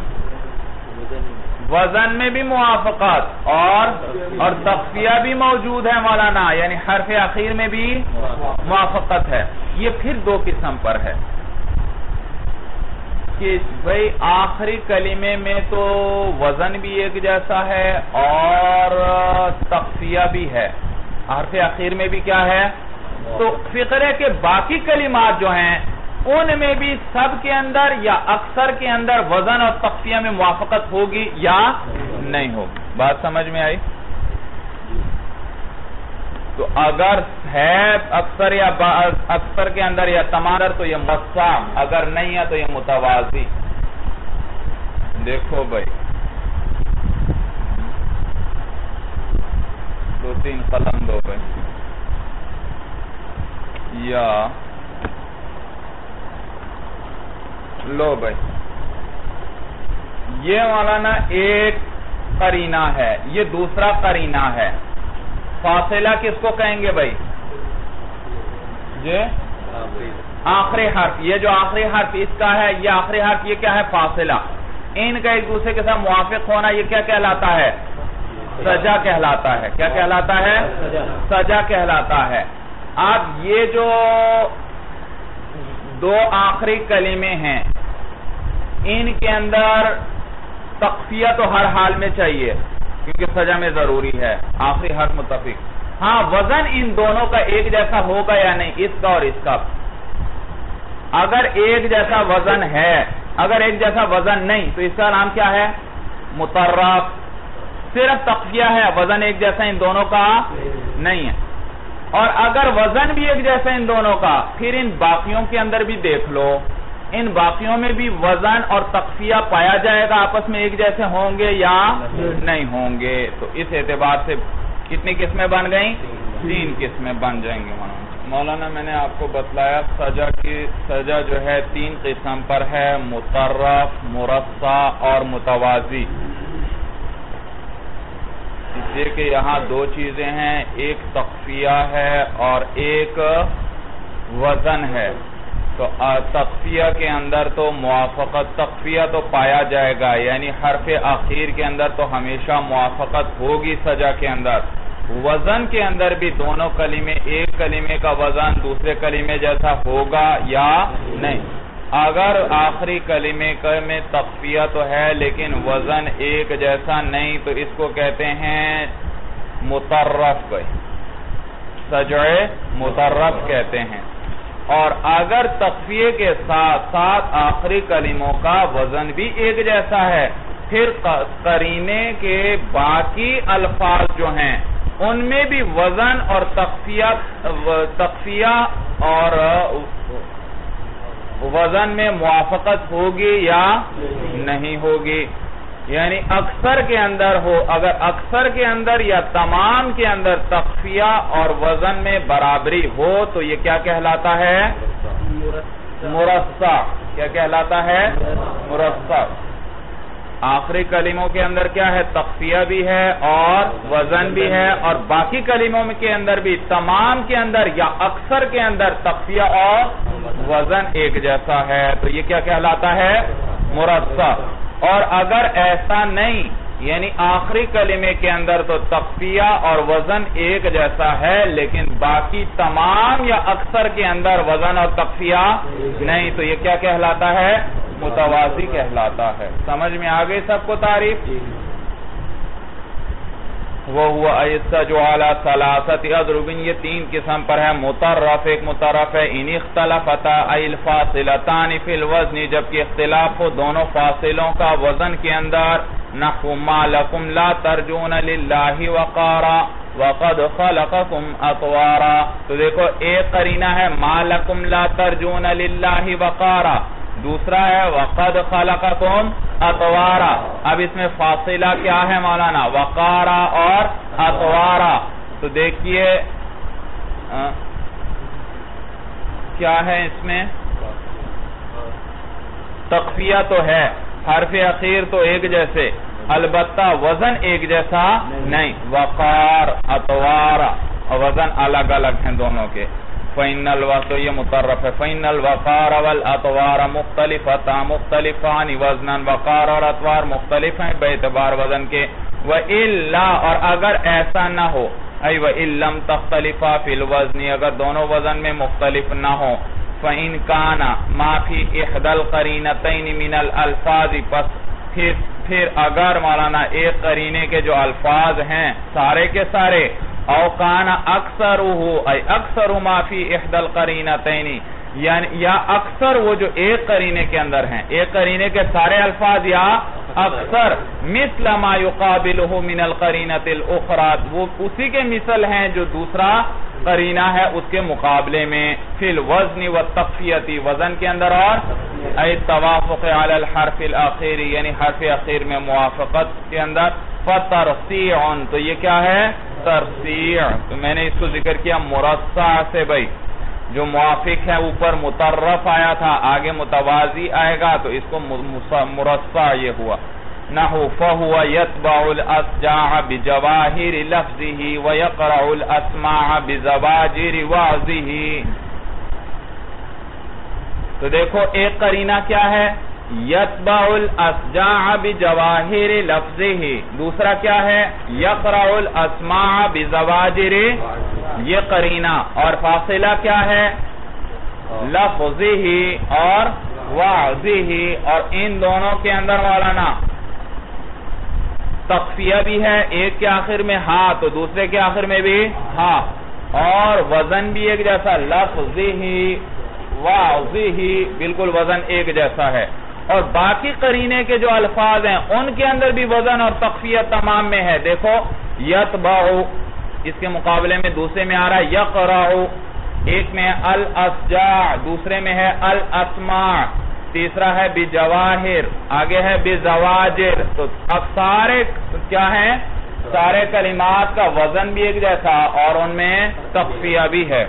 وزن میں بھی موافقت اور اور تخفیہ بھی موجود ہے مولانا، یعنی حرف اخیر میں بھی موافقت ہے۔ یہ پھر دو قسم پر ہے کہ بھئی آخری کلمے میں تو وزن بھی ایک جیسا ہے اور تخفیہ بھی ہے، حرف اخیر میں بھی کیا ہے؟ تو فکر ہے کہ باقی کلمات جو ہیں ان میں بھی سب کے اندر یا اکثر کے اندر وزن اور تخفیہ میں موافقت ہوگی یا نہیں ہوگی۔ بات سمجھ میں آئی؟ تو اگر ہے اکثر یا اکثر کے اندر یا تمام تو یہ مسا، اگر نہیں ہے تو یہ متوازی۔ دیکھو بھائی دو تین قلم دو بھائی، یا لو بھائی، یہ مولانا ایک قرینہ ہے، یہ دوسرا قرینہ ہے۔ فاصلہ کس کو کہیں گے بھائی؟ یہ آخری حرف، یہ جو آخری حرف اس کا ہے، یہ آخری حرف یہ کیا ہے؟ فاصلہ۔ ان کا ایک دوسرے کے ساتھ موافق ہونا یہ کیا کہلاتا ہے؟ سجا کہلاتا ہے۔ کیا کہلاتا ہے؟ سجا کہلاتا ہے۔ اب یہ جو دو آخری کلمے ہیں ان کے اندر تخفیہ تو ہر حال میں چاہیے کیونکہ سجا میں ضروری ہے، آخری حرف متفق۔ ہاں وزن ان دونوں کا ایک جیسا ہوگا یا نہیں، اس کا اور اس کا۔ اگر ایک جیسا وزن ہے، اگر ایک جیسا وزن نہیں تو اس کا نام کیا ہے؟ مطرف۔ صرف تخفیہ ہے، وزن ایک جیسا ان دونوں کا نہیں ہے۔ اور اگر وزن بھی ایک جیسا ان دونوں کا، پھر ان باقیوں کے اندر بھی دیکھ لو، ان باقیوں میں بھی وزن اور تخفیہ پایا جائے گا، آپس میں ایک جیسے ہوں گے یا نہیں ہوں گے۔ تو اس اعتبار سے کتنی قسمیں بن گئیں؟ تین قسمیں بن جائیں گے مولانا۔ مولانا میں نے آپ کو بتلایا سجا کی سجا جو ہے تین قسم پر ہے، مطرف، مرصع اور متوازی۔ اس لیے کہ یہاں دو چیزیں ہیں، ایک تخفیہ ہے اور ایک وزن ہے۔ تو تخفیہ کے اندر تو موافقت، تخفیہ تو پایا جائے گا، یعنی حرف اخیر کے اندر تو ہمیشہ موافقت ہوگی سجا کے اندر۔ وزن کے اندر بھی دونوں کلمے، ایک کلمے کا وزن دوسرے کلمے جیسا ہوگا یا نہیں۔ اگر آخری کلمے میں تخفیہ تو ہے لیکن وزن ایک جیسا نہیں تو اس کو کہتے ہیں مطرف بھائی، سجع مطرف کہتے ہیں۔ اور اگر تخفیے کے ساتھ ساتھ آخری کلموں کا وزن بھی ایک جیسا ہے، پھر قرینے کے باقی الفاظ جو ہیں ان میں بھی وزن اور تخفیہ تخفیہ اور وزن میں موافقت ہوگی یا نہیں ہوگی، یعنی اکثر کے اندر ہو، اگر اکثر کے اندر یا تمام کے اندر تخفیہ اور وزن میں برابری ہو تو یہ کیا کہلاتا ہے؟ مرصع۔ کیا کہلاتا ہے؟ مرصع۔ آخری کلموں کے اندر کیا ہے؟ تخفیہ بھی ہے اور وزن بھی ہے، اور باقی کلموں کے اندر بھی تمام کے اندر یا اکثر کے اندر تخفیہ اور وزن ایک جیسا ہے، تو یہ کیا کہلاتا ہے؟ مرصع۔ اور اگر ایسا نہیں یعنی آخری کلمے کے اندر تو تخفیہ اور وزن ایک جیسا ہے، لیکن باقی تمام یا اکثر کے اندر وزن اور تخفیہ نہیں، تو یہ کیا کہلاتا ہے؟ متوازی کہلاتا ہے۔ سمجھ میں آگئی سب کو تعریف؟ وَهُوَ أَيْسَّجُ عَلَى ثَلَاثَةِ أَضْرُبٍ، یہ تین قسم پر ہے۔ مترف ایک مترف ہے، اِنِ اخْتَلَفَتَا أَيْ الْفَاصِلَتَانِ فِي الْوَزْنِ، جبکہ اختلاف ہو دونوں فاصلوں کا وزن کے اندر۔ نحو مَا لَكُمْ لَا تَرْجُونَ لِلَّهِ وَقَارًا وَقَدْ خَلَقَكُمْ أَطْوَارًا، تو دیکھو ایک قرینہ ہے مَا لَكُمْ لَا تَرْجُونَ لِلَّهِ وَقَارًا، دوسرا ہے وَقَدْ خَلَقَكُمْ أَطْوَارًا۔ اب اس میں فاصلہ کیا ہے مولانا؟ وقارا اور اطوارا۔ تو دیکھیے کیا ہے اس میں؟ تخفیہ تو ہے، حرف اخیر تو ایک جیسے، البتہ وزن ایک جیسا نہیں۔ وقار اطوارا، وزن الگ الگ ہیں دونوں کے۔ فَإِنَّ الْوَقْتُ، یہ مترف ہے، فَإِنَّ الْوَقَارَ وَالْأَطْوَارَ مُخْتَلِفَتَا مُخْتَلِفَانِ وَزْنًا، وقار اور اطوار مختلف ہیں بے اعتبار وزن کے۔ وَإِلَّا، اور اگر ایسا نہ ہو، اَيْ وَإِن لَمْ تَخْتَلِفَا فِي الْوَزْنِ، اگر دونوں وزن میں مختلف نہ ہوں، فَإِن كَانَ مَا فِي إِحْدَى الْقَرِينَتَيْنِ مِنَ الْأَلْفَاظِ، پس پھر پھر اگر مولانا ایک قرینے کے جو الفاظ ہیں سارے کے سارے، او کان اکثرہ ای اکثر ما فی احدى القرینتین، یعنی یا اکثر وہ جو ایک قرینے کے اندر ہیں، ایک قرینے کے سارے الفاظ یا اکثر، مثل ما یقابلہ من القرینۃ الاخرى، وہ اسی کے مثل ہیں جو دوسرا قرینہ ہے اس کے مقابلے میں، فی الوزن والتخفیۃ، وزن کے اندر، اور ای توافق علی الحرف الاخیر، یعنی حرف اخیر میں موافقت کے اندر، فترصیع، تو یہ کیا ہے؟ ترصیع۔ تو میں نے اس کو ذکر کیا مرصع سے، بھائی جو موافق ہے اوپر مترف آیا تھا، آگے متوازی آئے گا تو اس کو مرصع یہ ہوا۔ نحو فَهُوَ يَتْبَعُ الْأَسْجَاعَ بِجَوَاهِرِ لَفْظِهِ وَيَقْرَعُ الْأَسْمَاعَ بِزَوَاجِرِ وَعْظِهِ، تو دیکھو ایک قرینہ کیا ہے؟ یتبع الاسجاع بجواہر لفظہ، دوسرا کیا ہے؟ یقرع الاسماع بزواجر، یہ قرینہ، اور فاصلہ کیا ہے؟ لفظہ اور وعظہ، اور ان دونوں کے اندر مولانا تخفیہ بھی ہے، ایک کے آخر میں ہاں تو دوسرے کے آخر میں بھی ہاں، اور وزن بھی ایک جیسا، لفظہ وعظہ، بالکل وزن ایک جیسا ہے۔ اور باقی قرینے کے جو الفاظ ہیں ان کے اندر بھی وزن اور تخفیہ تمام میں ہے۔ دیکھو یتبع، اس کے مقابلے میں دوسرے میں آ رہا ہے یقرع، ایک میں الاسجاع، دوسرے میں ہے الاسماع، تیسرا ہے بجواہر، آگے ہے بزواجر، تو اب سارے کیا ہیں؟ سارے کلمات کا وزن بھی ایک جیسا اور ان میں تخفیہ بھی ہے۔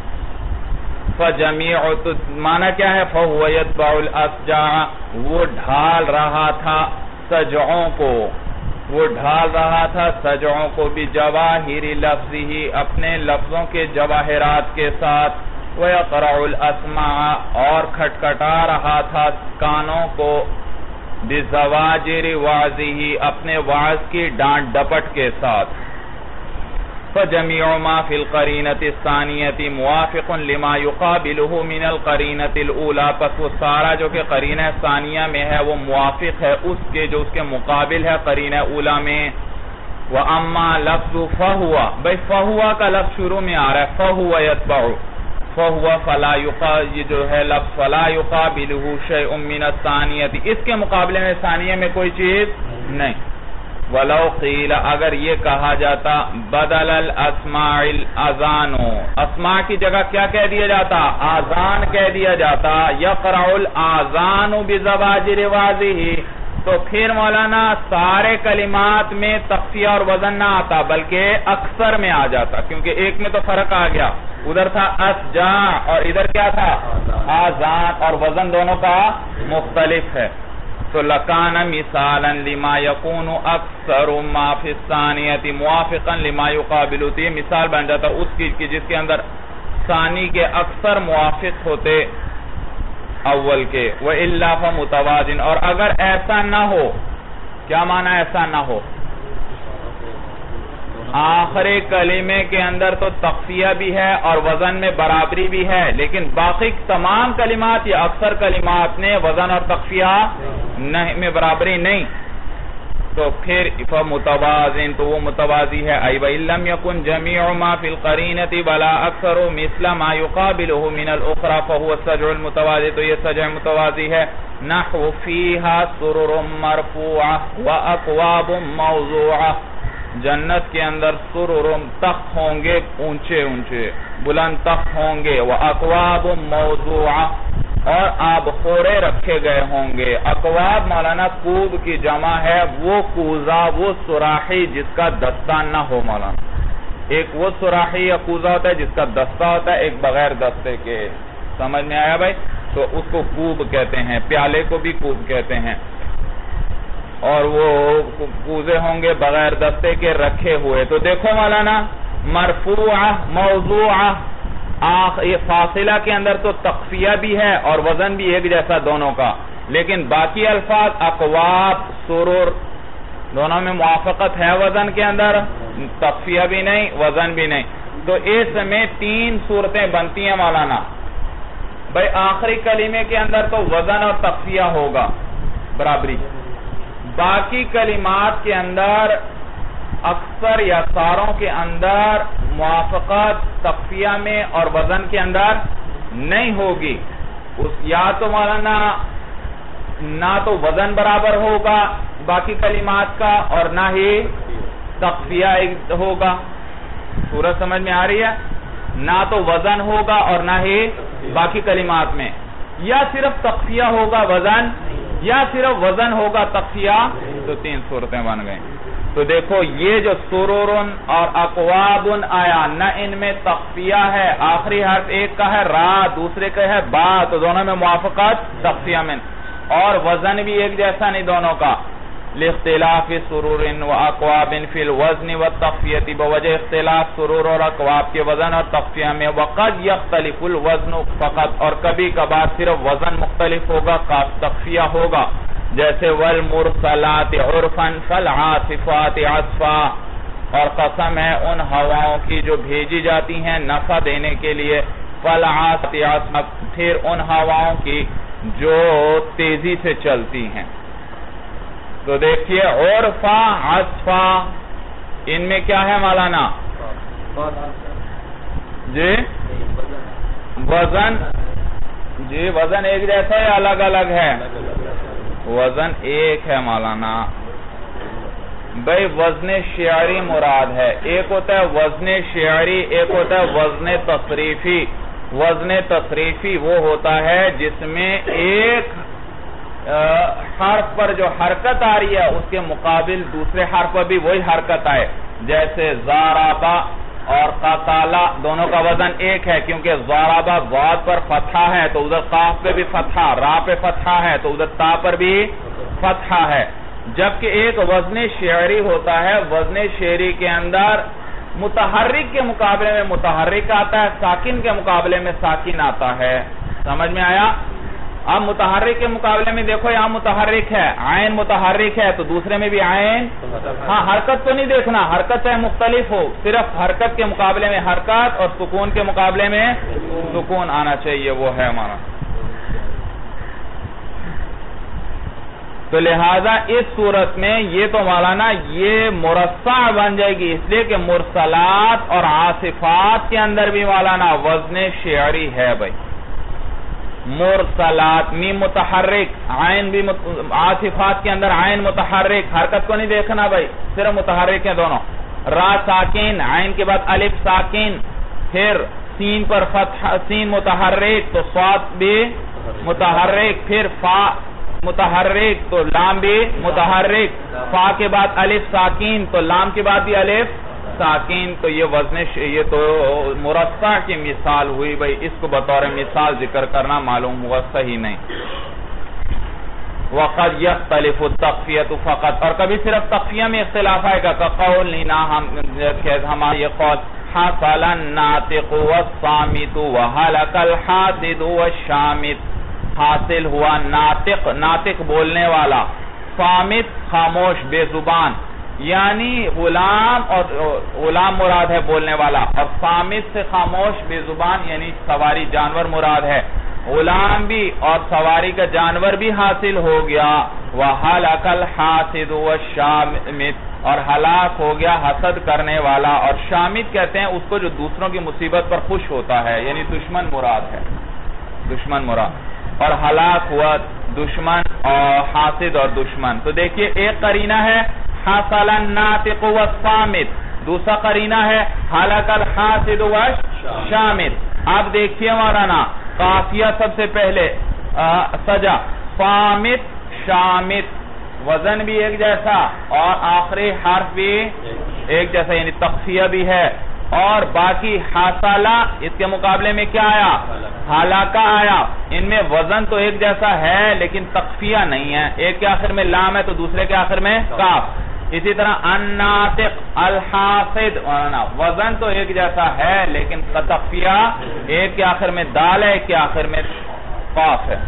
فَجَمِيعُ، تو معنی کیا ہے؟ فَهُوَ يَتْبَعُ الْأَسْجَاعَ، وہ ڈھال رہا تھا سجعوں کو، وہ ڈھال رہا تھا سجعوں کو، بِجَوَاهِرِ لَفْظِهِ، اپنے لفظوں کے جواہرات کے ساتھ، وَيَقْرَعُ الْأَسْمَاعَ، اور کھٹکھٹا رہا تھا کانوں کو، بِزَوَاجِرِ وَعْظِهِ، اپنے وعظ کی ڈانٹ ڈپٹ کے ساتھ۔ فَجَمِيعُ مَا فِي الْقَرِينَةِ الثَّانِيَةِ مُوَافِقٌ لِمَا يُقَابِلُهُ مِنَ الْقَرِينَةِ الْأُولَى، پس وہ سارا جو کہ قرینہ ثانیہ میں ہے وہ موافق ہے اس کے جو اس کے مقابل ہے قرینہ اولا میں۔ وَأَمَّا لَفْظُ فَهُوَ، بھئی فَهُوَ کا لفظ شروع میں آ رہا ہے، فَهُوَ يَتْبَعُ، فَهُوَ فَلَا يُقَا، یہ جو ہے لفظ فَلَا يُقَابِلُهُ شَيْءٌ مِّنَ الثَّانِيَةِ، اس کے مقابلے میں ثانیہ میں کوئی چیز نہیں۔ وَلَوْ قِيلَ، اگر یہ کہا جاتا بدل الاسماع الاذان، اسماع کی جگہ کیا کہہ دیا جاتا؟ آذان کہہ دیا جاتا، یقرع الاذان بزواجر واضح، تو پھر مولانا سارے کلمات میں تخفیہ اور وزن نہ آتا بلکہ اکثر میں آ جاتا، کیونکہ ایک میں تو فرق آ گیا، ادھر تھا اسجاع اور ادھر کیا تھا؟ آذان، اور وزن دونوں کا مختلف ہے۔ تو لکان مثالا لما یکون اکثر ما فی الثانیۃ موافقا لما یقابل، یہ مثال بن جاتا اس چیز کی جس کے اندر ثانی کے اکثر موافق ہوتے اول کے۔ وَإِلَّا فَمُتَوَازٍ، اور اگر ایسا نہ ہو کیا معنی ایسا نہ ہو؟ آخری کلمے کے اندر تو تخفیہ بھی ہے اور وزن میں برابری بھی ہے، لیکن باقی تمام کلمات یا اکثر کلمات نے وزن اور تخفیہ میں برابری نہیں، تو پھر فمتوازن تو وہ متوازی ہے۔ ای وَإِن لَمْ يَكُنْ جَمِيعُ مَا فِي الْقَرِينَةِ بَلَا أَكْثَرُ مِثْلَ مَا يُقَابِلُهُ مِنَ الْأُخْرَى فَهُوَ السَّجْعُ الْمُتَوَازِي، تو یہ سجع متوازی ہے۔ نحو فِيهَا سُرُرٌ مَرْفُوعَةٌ وَأَكْوَابٌ مَوْضُوعَةٌ، جنت کے اندر سرورم تخت ہوں گے اونچے اونچے بلند تخت ہوں گے، وَأَكْوَابٌ مَوْضُوعَةٌ، اور آب خورے رکھے گئے ہوں گے۔ اکواب مولانا کوب کی جمع ہے، وہ کوزہ وہ سراحی جس کا دستہ نہ ہو مولانا۔ ایک وہ سراحی یا کوزہ ہوتا ہے جس کا دستہ ہوتا ہے، ایک بغیر دستے کے، سمجھ میں آیا بھائی؟ تو اس کو کوب کہتے ہیں، پیالے کو بھی کوب کہتے ہیں، اور وہ کوزے ہوں گے بغیر دستے کے رکھے ہوئے۔ تو دیکھو مولانا، مرفوعہ موضوعہ، یہ فاصلہ کے اندر تو تخفیہ بھی ہے اور وزن بھی ایک جیسا دونوں کا، لیکن باقی الفاظ اکواب سرور دونوں میں موافقت ہے، وزن کے اندر تخفیہ بھی نہیں وزن بھی نہیں۔ تو اس میں تین صورتیں بنتی ہیں مولانا۔ بھائی آخری کلمے کے اندر تو وزن اور تخفیہ ہوگا برابری، باقی کلمات کے اندر اکثر یا ساروں کے اندر موافقت تخفیہ میں اور وزن کے اندر نہیں ہوگی، اس یا تو مولانا نہ تو وزن برابر ہوگا باقی کلمات کا اور نہ ہی تخفیہ ہوگا، صورت سمجھ میں آ رہی ہے؟ نہ تو وزن ہوگا اور نہ ہی باقی کلمات میں، یا صرف تخفیہ ہوگا وزن یا صرف وزن ہوگا تخفیہ، تو تین صورتیں بن گئیں۔ تو دیکھو یہ جو سرورن اور اقوابن آیا، نہ ان میں تخفیہ ہے، آخری حرف ایک کا ہے را، دوسرے کا ہے با، تو دونوں میں موافقت تخفیہ میں، اور وزن بھی ایک جیسا نہیں دونوں کا، لاختلاف سرور و اقواب فی الوزن والتخفیۃ، بوجہ اختلاف سرور اور اقواب کے وزن اور تخفیہ میں، وقد یختلف الوزن فقط، اور کبھی کبھار صرف وزن مختلف ہوگا تخفیہ ہوگا، جیسے والمرسلات عرفا فالعاصفات عصفا، اور قسم ہے ان ہواؤں کی جو بھیجی جاتی ہیں نفع دینے کے لیے، فالعاصفات عصفا، پھر ان ہواؤں کی جو تیزی سے چلتی ہیں۔ تو دیکھیے عرفا عصفا، ان میں کیا ہے مولانا؟ جی وزن، جی وزن ایک جیسا ہے الگ الگ ہے؟ وزن ایک ہے مولانا۔ بھئی وزن شعری مراد ہے، ایک ہوتا ہے وزن شعری، ایک ہوتا ہے وزن تصریفی۔ وزن تصریفی وہ ہوتا ہے جس میں ایک حرف پر جو حرکت آ رہی ہے اس کے مقابل دوسرے حرف پر بھی وہی حرکت آئے، جیسے زارابا اور قاتالا، دونوں کا وزن ایک ہے، کیونکہ زارابا ضاد پر فتحہ ہے تو ادھر قاف پہ بھی فتحہ، را پہ فتحہ ہے تو ادھر تا پر بھی فتحہ ہے، جبکہ ایک وزن شعری ہوتا ہے، وزن شعری کے اندر متحرک کے مقابلے میں متحرک آتا ہے، ساکن کے مقابلے میں ساکن آتا ہے، سمجھ میں آیا؟ اب متحرک کے مقابلے میں دیکھو یہاں متحرک ہے، عین متحرک ہے تو دوسرے میں بھی عین، ہاں حرکت تو نہیں دیکھنا، حرکت چاہے مختلف ہو، صرف حرکت کے مقابلے میں حرکت اور سکون کے مقابلے میں سکون آنا چاہیے، وہ ہے ہمارا۔ تو لہذا اس صورت میں یہ تو مولانا یہ مرصع بن جائے گی، اس لیے کہ مرسلات اور عاصفات کے اندر بھی مولانا وزن شعری ہے بھائی۔ مرسلات میم متحرک، عین بھی عاصفات کے اندر عین متحرک، حرکت کو نہیں دیکھنا بھائی، صرف متحرک ہیں دونوں، را ساکن، عین کے بعد الف ساکن، پھر سین پر فتح، سین متحرک تو صاد بھی متحرک، پھر فا متحرک تو لام بھی متحرک، فا کے بعد الف ساکن تو لام کے بعد بھی الف ساکن، تو یہ وزن یہ تو مرصع کی مثال ہوئی بھائی، اس کو بطور مثال ذکر کرنا معلوم ہوا صحیح نہیں۔ وقد يختلف التخفیۃ فقط، اور کبھی صرف تخفیہ میں اختلاف آئے گا، كقولنا ہمارا یہ قول حصل الناطق والصامت وهلك الحاسد والشامت، حاصل ہوا ناطق، ناطق بولنے والا، صامت خاموش بے زبان، یعنی غلام اور غلام مراد ہے بولنے والا، اور صامت سے خاموش بے زبان یعنی سواری جانور مراد ہے، غلام بھی اور سواری کا جانور بھی حاصل ہو گیا۔ وَحَلَكَ الْحَاسِدُ وَالشَّامِتُ، اور ہلاک ہو گیا حسد کرنے والا، اور شامت کہتے ہیں اس کو جو دوسروں کی مصیبت پر خوش ہوتا ہے، یعنی دشمن مراد ہے، دشمن مراد، اور ہلاک ہوا دشمن اور حاسد اور دشمن۔ تو دیکھیے ایک قرینہ ہے حَصَلَ النَّاطِقُ وَالصَّامِتُ، دوسرا قرینہ ہے حَلَكَ الْحَاسِدُ وَالشَّامِتُ۔ اب دیکھیے مولانا قافیہ سب سے پہلے سجا، صامت شامت، وزن بھی ایک جیسا اور آخری حرف بھی ایک جیسا، یعنی تقفیہ بھی ہے، اور باقی حاصلہ اس کے مقابلے میں کیا آیا؟ حلاکہ آیا۔ ان میں وزن تو ایک جیسا ہے لیکن تقفیہ نہیں ہے، ایک کے آخر میں لام ہے تو دوسرے کے آخر میں کاف۔ اسی طرح الناطق الحاسد، وزن تو ایک جیسا ہے لیکن تقفیہ ایک کے آخر میں دال ہے، ایک کے آخر میں قاف ہے۔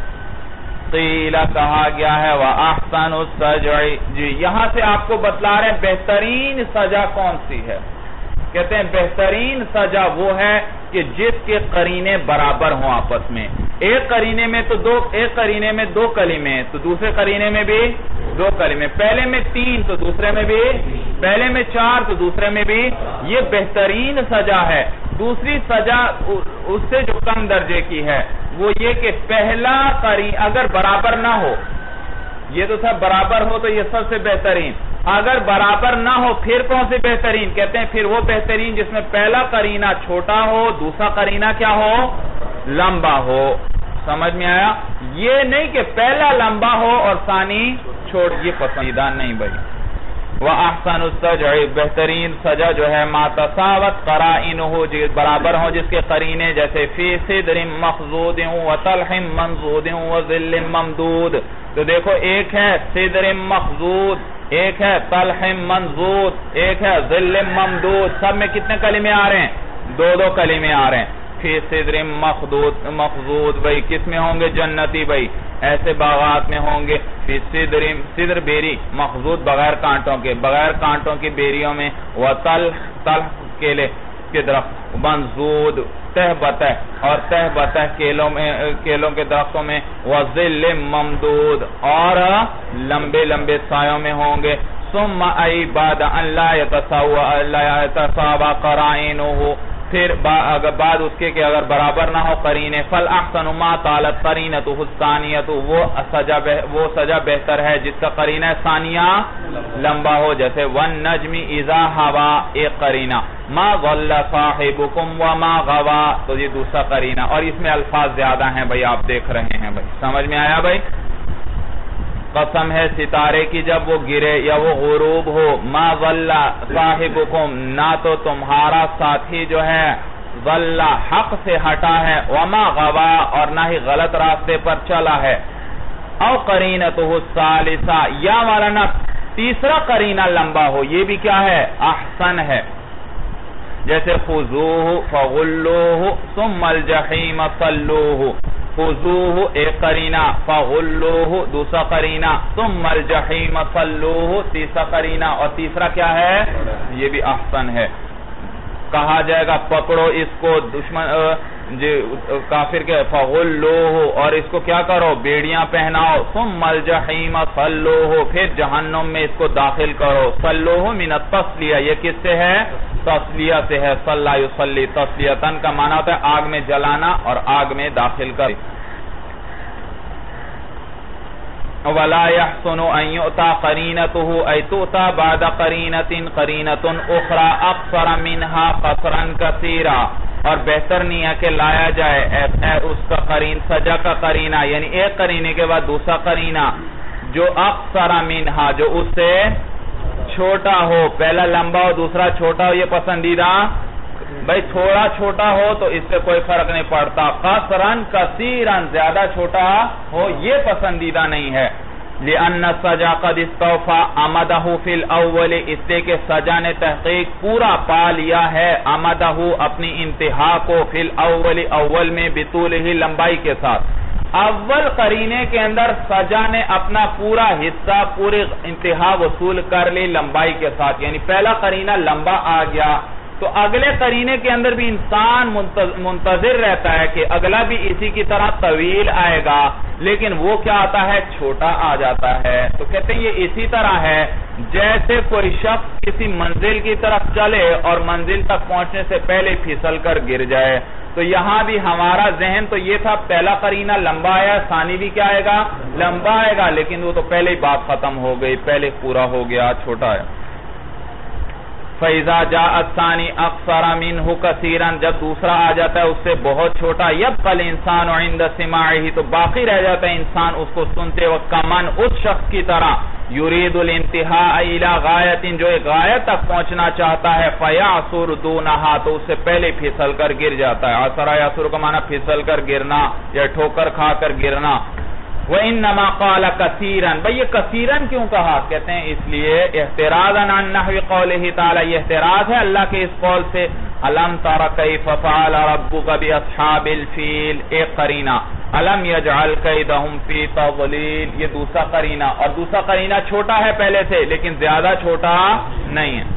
قیل کہا گیا ہے وَأَحْسَنُ السَّجْعِ، جی یہاں سے آپ کو بتلا رہے ہیں بہترین سجا کون سی ہے۔ کہتے ہیں بہترین سجا وہ ہے کہ جس کے قرینے برابر ہوں آپس میں، ایک قرینے میں تو دو ایک قرینے میں دو کلمے تو دوسرے قرینے میں بھی دو کلمے، پہلے میں تین تو دوسرے میں بھی، پہلے میں چار تو دوسرے میں بھی، یہ بہترین سجا ہے۔ دوسری سجا اس سے جو کم درجے کی ہے وہ یہ کہ پہلا قرین اگر برابر نہ ہو، یہ تو سب برابر ہو تو یہ سب سے بہترین، اگر برابر نہ ہو پھر کون سے بہترین؟ کہتے ہیں پھر وہ بہترین جس میں پہلا قرینہ چھوٹا ہو، دوسرا قرینہ کیا ہو؟ لمبا ہو۔ سمجھ میں آیا؟ یہ نہیں کہ پہلا لمبا ہو اور ثانی چھوڑ، یہ پسندیدہ نہیں بھائی۔ وَأَحْسَنُ السَّجْعِ، بہترین سجا جو ہے مَا تَسَاوَتْ قَرَائِنُهُ، برابر ہوں جس کے قرینے، جیسے فِي صِدْرٍ مَخْضُودٍ وَطَلْحٍ مَنْضُودٍ وَظِلٍّ مَمْدُودٍ۔ تو دیکھو ایک ہے صدر مخضود، ایک ہے طلح منضود، ایک ہے ظل ممدود، سب میں کتنے کلمے آ رہے ہیں؟ دو دو کلمے آ رہے ہیں۔ فی صدر مخضود مخضود بھائی کس میں ہوں گے؟ جنتی بھائی، ایسے باغات میں ہوں گے۔ فی صدر، صدر بیری، مخضود بغیر کانٹوں کے، بغیر کانٹوں کی بیریوں میں، وطلح، طلح کیلے کے درخت، منضود تہ بتہ، اور تہ بتہ کیلوں میں، کیلوں کے درختوں میں، وظل ممدود، اور لمبے لمبے سایوں میں ہوں گے۔ ثم ای بعد ان لا يتساوى قرائنه، پھر بعد اس کے کہ اگر برابر نہ ہو قرینے، فالاحسن ما طالت قرینته الثانیۃ، وہ سجا وہ سجا بہتر ہے جس کا قرینہ ثانیہ لمبا ہو، جیسے والنجم اذا ہوا، ایک قرینہ، ما ضل صاحبکم وما غوا، تو یہ دوسرا قرینہ، اور اس میں الفاظ زیادہ ہیں بھائی، آپ دیکھ رہے ہیں بھائی، سمجھ میں آیا بھائی؟ قسم ہے ستارے کی جب وہ گرے یا وہ غروب ہو، ما ضل صاحبکم، نہ تو تمہارا ساتھی جو ہے ضل حق سے ہٹا ہے، وما غوا، اور نہ ہی غلط راستے پر چلا ہے، او قرینتہ الثالثہ، یا مولانا تیسرا قرینہ لمبا ہو، یہ بھی کیا ہے؟ احسن ہے، جیسے خذوہ فغلوہ ثم الجحیم صلوہ، خذوہ ایک قرینہ، فغلوہ دوسرا قرینہ، ثم الجحیم صلوہ تیسرا قرینہ، اور تیسرا کیا ہے؟ یہ بھی احسن ہے۔ کہا جائے گا پکڑو اس کو دشمن کافر کے، فغلوہ، اور اس کو کیا کرو؟ بیڑیاں پہناؤ، ثم الجحیم صلوہ، پھر جہنم میں اس کو داخل کرو، صلوہ من التصلیہ، یہ کس سے ہے؟ تصلیہ سے ہے، صلی یصلی تصلیتن کا معنی ہوتا ہے آگ میں جلانا اور آگ میں داخل کر۔ وَلَا يَحْسُنُ أَن يُؤْتَى قَرِينَتُهُ أَيْ تُؤْتَى بَعْدَ قَرِينَةٍ قَرِينَةٌ أُخْرَى أَقْصَرَ مِنْهَا قَصْرًا كَثِيرًا، اور بہتر نہیں ہے کہ لایا جائے اس کا قرین سجا کا قرینہ، یعنی ایک قرینے کے بعد دوسرا قرینہ جو اقصر منہا، جو اس سے چھوٹا ہو، پہلا لمبا ہو دوسرا چھوٹا ہو، یہ پسندیدہ بھائی، تھوڑا چھوٹا ہو تو اس سے کوئی فرق نہیں پڑتا، قصراً کثیراً زیادہ چھوٹا ہو یہ پسندیدہ نہیں ہے۔ لِأَنَّ السَّجَا قَدْ اسْتَوْفَى أَمَدَهُ فِي الْأَوَّلِ، اس لئے کہ سجا نے تحقیق پورا پا لیا ہے، أَمَدَهُ اپنی انتہا کو، فِي الْأَوَّلِ اول میں، بِطُولِهِ لمبائی کے ساتھ، اول قرینے کے اندر سجا نے اپنا پورا حصہ پورے انتہا وصول کر لی لمبائی کے ساتھ، یعنی پہلا قرینہ لمبا آ گیا تو اگلے قرینے کے اندر بھی انسان منتظر رہتا ہے کہ اگلا بھی اسی کی طرح طویل آئے گا، لیکن وہ کیا آتا ہے؟ چھوٹا آ جاتا ہے۔ تو کہتے ہیں یہ اسی طرح ہے جیسے کوئی شخص کسی منزل کی طرف چلے اور منزل تک پہنچنے سے پہلے پھسل کر گر جائے، تو یہاں بھی ہمارا ذہن تو یہ تھا پہلا قرینہ لمبا آیا، ثانی بھی کیا آئے گا؟ لمبا آئے گا، لیکن وہ تو پہلے ہی بات ختم ہو گئی، پہلے پورا ہو گیا، چھوٹا ہے۔ فَإِذَا جَاءَ الثَّانِي أَقْصَرَ مِنْهُ كَثِيرًا، جب دوسرا آ جاتا ہے اس سے بہت چھوٹا، يَبْقَى الْإِنسَانُ عِنْدَ سِمَاعِهِ، تو باقی رہ جاتا ہے انسان اس کو سنتے وقت کمن اس شخص کی طرح يُرِيدُ الْإِنْتِهَاءَ إِلَى غَايَةٍ، جو ایک غایت تک پہنچنا چاہتا ہے، فَيَعْصُرُ دُونَهَا، تو اس سے پہلے پھسل کر گر جاتا ہے۔ عَصَرَ يَعْصُرُ کا معنی پھسل کر گرنا یا ٹھوکر کھا کر گرنا۔ وَإِنَّمَا قَالَ كَثِيرًا، بھئی یہ کثیرن کیوں کہا؟ کہتے ہیں اس لیے احتراضاً عن نحو قولہ تعالی، یہ احتراض ہے اللہ کے اس قول سے، أَلَمْ تَرَ كَيْفَ فَعَلَ رَبُّكَ بِأَصْحَابِ الْفِيلِ، ایک قرینہ، أَلَمْ يَجْعَلْ كَيْدَهُمْ فِي تَضْلِيلٍ، یہ دوسرا قرینہ، اور دوسرا قرینہ چھوٹا ہے پہلے سے لیکن زیادہ چھوٹا نہیں ہے۔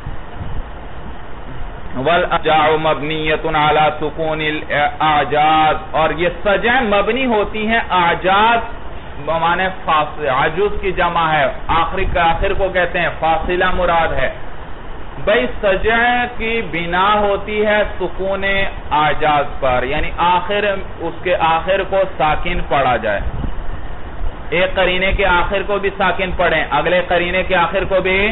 وَالْأَجَاعُ مَبْنِيَّةٌ عَلَى سُكُونِ الْأَعْجَازِ، اور یہ سجع مبنی ہوتی ہیں اعجاز بمعنی فاصلہ، عجوز کی جمع ہے، آخری کا آخر کو کہتے ہیں، فاصلہ مراد ہے۔ بھئی سجع کی بنا ہوتی ہے سکون اعجاز پر، یعنی آخر اس کے آخر کو ساکن پڑھا جائے، ایک قرینے کے آخر کو بھی ساکن پڑھیں، اگلے قرینے کے آخر کو بھی،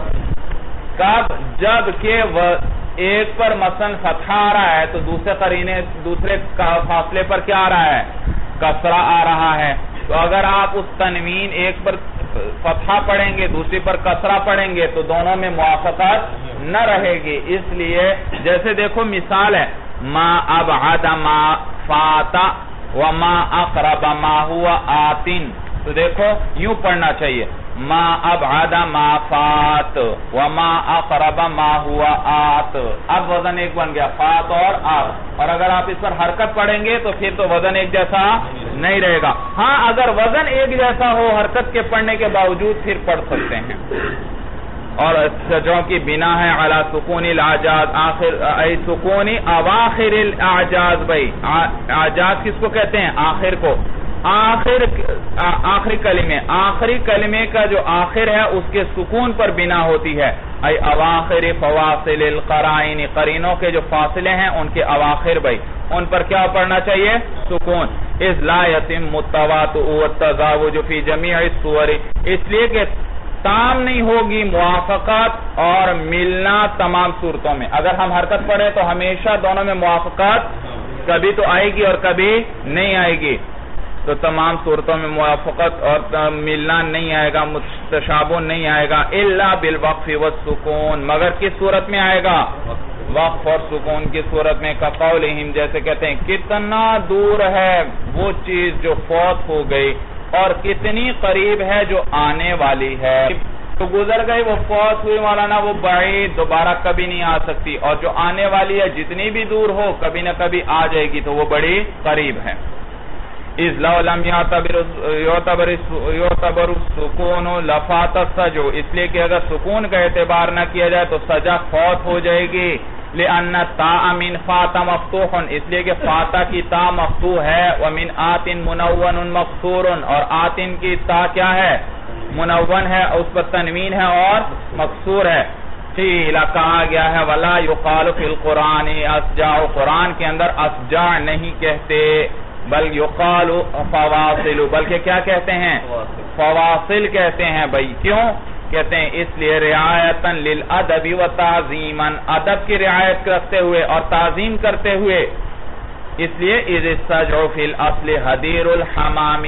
کب؟ جب کہ وہ ایک پر مثلا فتحہ آ رہا ہے تو دوسرے قرینے دوسرے فاصلے پر کیا آ رہا ہے؟ کسرہ آ رہا ہے، تو اگر آپ اس تنوین ایک پر فتحہ پڑھیں گے دوسری پر کسرہ پڑھیں گے تو دونوں میں موافقت نہ رہے گی، اس لیے جیسے دیکھو مثال ہے، ما ابعد ما فات وما اقرب ما ہوا آتن، تو دیکھو یوں پڑھنا چاہیے، ما ابعد ما فات وما اقرب ما ہوا آت، اب وزن ایک بن گیا، فات اور آت، اور اگر آپ اس پر حرکت پڑھیں گے تو پھر تو وزن ایک جیسا نہیں رہے گا۔ ہاں اگر وزن ایک جیسا ہو حرکت کے پڑھنے کے باوجود پھر پڑھ سکتے ہیں۔ اور سجعوں کی بنا ہے علی سکون الاعجاز، آخر ای سکون اواخر الاعجاز، بھئی اعجاز کس کو کہتے ہیں؟ آخر کو، آخر آخری کلمے، آخری کلمے کا جو آخر ہے اس کے سکون پر بنا ہوتی ہے، ای اواخر فواصل القرائن، قرینوں کے جو فاصلے ہیں ان کے اواخر، بھئی ان پر کیا پڑھنا چاہیے؟ سکون۔ اذ لا یتم التواطؤ والتزاوج فی جمیع الصور، اس لیے کہ تام نہیں ہوگی موافقت اور ملنا تمام صورتوں میں، اگر ہم حرکت پڑھیں تو ہمیشہ دونوں میں موافقت کبھی تو آئے گی اور کبھی نہیں آئے گی، تو تمام صورتوں میں موافقت اور ملنا نہیں آئے گا، متشابہ نہیں آئے گا، الا بالوقف والسکون، مگر کس صورت میں آئے گا؟ وقف اور سکون کی صورت میں، کقولہم، جیسے کہتے ہیں کتنا دور ہے وہ چیز جو فوت ہو گئی اور کتنی قریب ہے جو آنے والی ہے، تو گزر گئی وہ فوت ہوئی مولانا، وہ بعید دوبارہ کبھی نہیں آ سکتی، اور جو آنے والی ہے جتنی بھی دور ہو کبھی نہ کبھی آ جائے گی، تو وہ بڑی قریب ہے۔ اذ لو لم یعتبر السکون لفات السجع، اس لیے کہ اگر سکون کا اعتبار نہ کیا جائے تو سجع فوت ہو جائے گی، لأن التاء من فات مفتوح، اس لیے کہ فاتا کی تا مفتوح ہے، ومن آت منون مقصور، اور آتن کی تا کیا ہے؟ منون ہے، اس پر تنوین ہے اور مقصور ہے۔ قیل، کہا گیا ہے، ولا یقال فی القرآن اسجع، قرآن کے اندر اسجع نہیں کہتے، بل یقال فواصل، بلکہ کیا کہتے ہیں؟ فواصل کہتے ہیں۔ بھائی کیوں کہتے ہیں؟ اس لیے رعایتاً للادب و تعظیماً، ادب کی رعایت کرتے ہوئے اور تعظیم کرتے ہوئے، اس لیے اذ السجع فی الاصل حدیر الحمام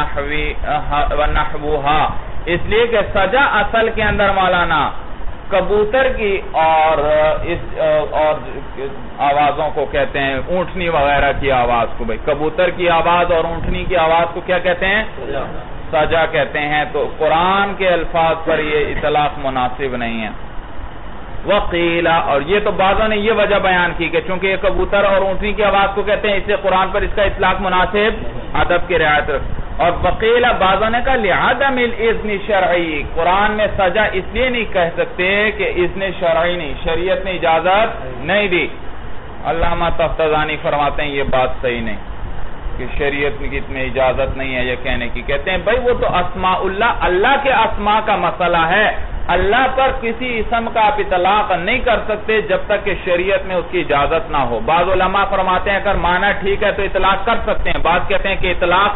ونحوها، اس لیے کہ سجع اصل کے اندر مولانا کبوتر کی اور اس اور آوازوں کو کہتے ہیں، اونٹنی وغیرہ کی آواز کو، بھئی کبوتر کی آواز اور اونٹنی کی آواز کو کیا کہتے ہیں؟ سجع کہتے ہیں۔ تو قرآن کے الفاظ پر یہ اطلاق مناسب نہیں ہے۔ وقیل، اور یہ تو بعضوں نے یہ وجہ بیان کی کہ چونکہ یہ کبوتر اور اونٹنی کی آواز کو کہتے ہیں، اس سے قرآن پر اس کا اطلاق مناسب ادب کی رعایت. اور وقیل بعضوں نے کہا لعدم الاذن شرعی، قرآن میں سجا اس لیے نہیں کہہ سکتے کہ اذن شرعی نہیں، شریعت نے اجازت نہیں دی. علامہ تفتزانی فرماتے ہیں یہ بات صحیح نہیں کہ شریعت میں اجازت نہیں ہے یہ کہنے کی. کہتے ہیں بھائی وہ تو اسماء اللہ، اللہ کے اسماء کا مسئلہ ہے، اللہ پر کسی اسم کا آپ اطلاق نہیں کر سکتے جب تک کہ شریعت میں اس کی اجازت نہ ہو. بعض علماء فرماتے ہیں اگر معنی ٹھیک ہے تو اطلاق کر سکتے ہیں، بعض کہتے ہیں کہ اطلاق